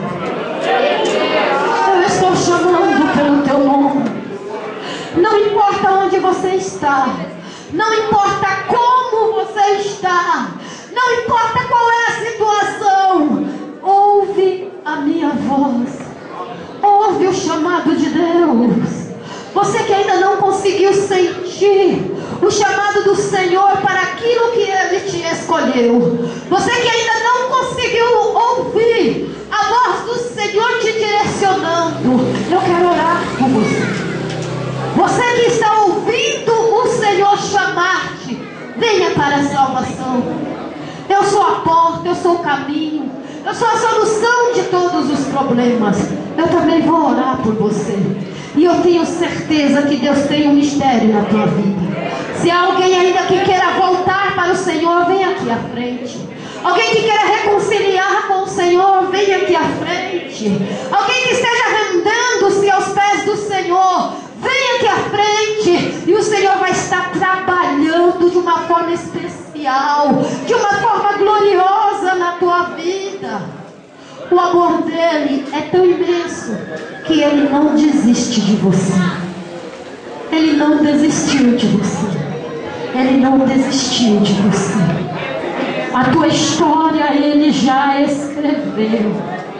Speaker 1: Eu estou chamando pelo teu nome. Não importa onde você está, não importa como você está, não importa qual é a situação, ouve a minha voz, ouve o chamado de Deus. Você que ainda não conseguiu sentir o chamado do Senhor para aquilo que Ele te escolheu, você que ainda não conseguiu ouvir a voz do Senhor te direcionando, eu quero orar por você. Você que está ouvindo o Senhor chamar-te, venha para a salvação. Eu sou a porta, eu sou o caminho, eu sou a solução de todos os problemas. Eu também vou orar por você. E eu tenho certeza que Deus tem um mistério na tua vida. Se há alguém ainda que queira voltar para o Senhor, vem aqui à frente. Alguém que queira reconciliar com o Senhor, vem aqui à frente. Alguém que esteja rendendo-se aos pés do Senhor, vem aqui à frente. E o Senhor vai estar trabalhando de uma forma especial, de uma forma gloriosa na tua vida. O amor dele é tão imenso que ele não desiste de você. Ele não desistiu de você. Ele não desistiu de você. A tua história ele já escreveu.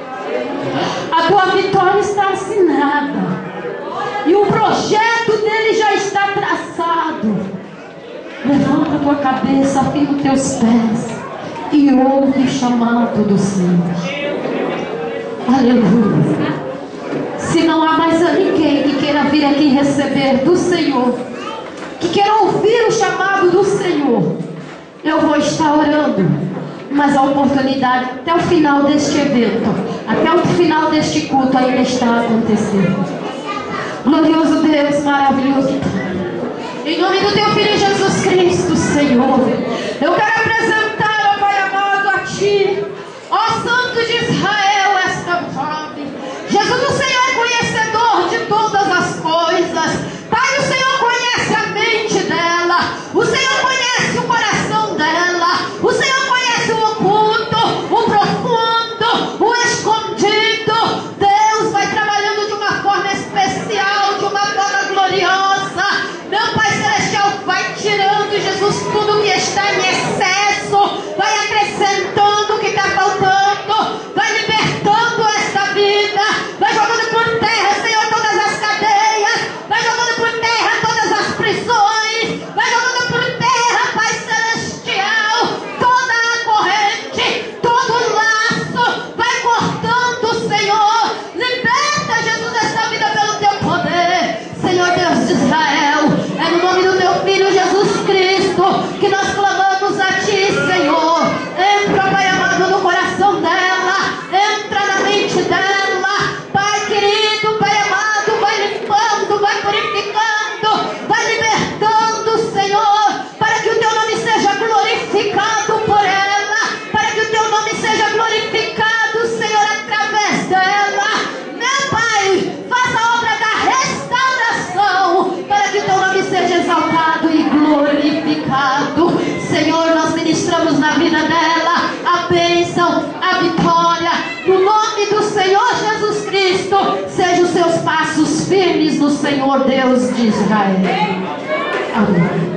Speaker 1: A tua vitória está assinada. E o projeto dele já está traçado. Levanta a tua cabeça, firma os teus pés e ouve o chamado do Senhor. Aleluia. Se não há mais ninguém que queira vir aqui receber do Senhor, que queira ouvir o chamado do Senhor, eu vou estar orando. Mas a oportunidade até o final deste evento, até o final deste culto ainda está acontecendo. Glorioso Deus, maravilhoso, em nome do teu Filho Jesus Cristo, Senhor, eu quero apresentar, ó Pai amado, a Ti, ó Santo de Israel, esta jovem. Jesus, o Senhor é conhecedor de todas as coisas. Pai, o Senhor conhece a mente dela, o Senhor conhece o coração dela, o Senhor conhece o oculto, o profundo, o escondido. Deus vai trabalhando de uma forma especial, de uma forma gloriosa. Meu Pai Celestial vai tirando, Jesus, tudo que está em excesso, vai acrescentando o que está faltando, vai libertando esta vida, vai jogando por terra, Senhor, todas as cadeias, vai jogando por terra todas as prisões, vai jogando por terra, Pai Celestial, toda a corrente, todo o laço, vai cortando, Senhor. Liberta, Jesus, esta vida pelo teu poder, Senhor Deus de Israel. É no nome do teu Filho Jesus Cristo que nós clamamos a Ti, Senhor. Entra, Pai amado, no coração dela, entra na mente dela, Pai querido, Pai amado, vai limpando, vai purificando, vai libertando, Senhor, para que o teu nome seja glorificado por ela, para que o teu nome seja glorificado, Senhor, através dela. Meu Pai, faça a obra da restauração, para que o teu nome seja exaltado e glorificado. Senhor, nós ministramos na vida dela a bênção, a vitória, no nome do Senhor Jesus Cristo. Sejam os seus passos firmes no Senhor Deus de Israel. Amém.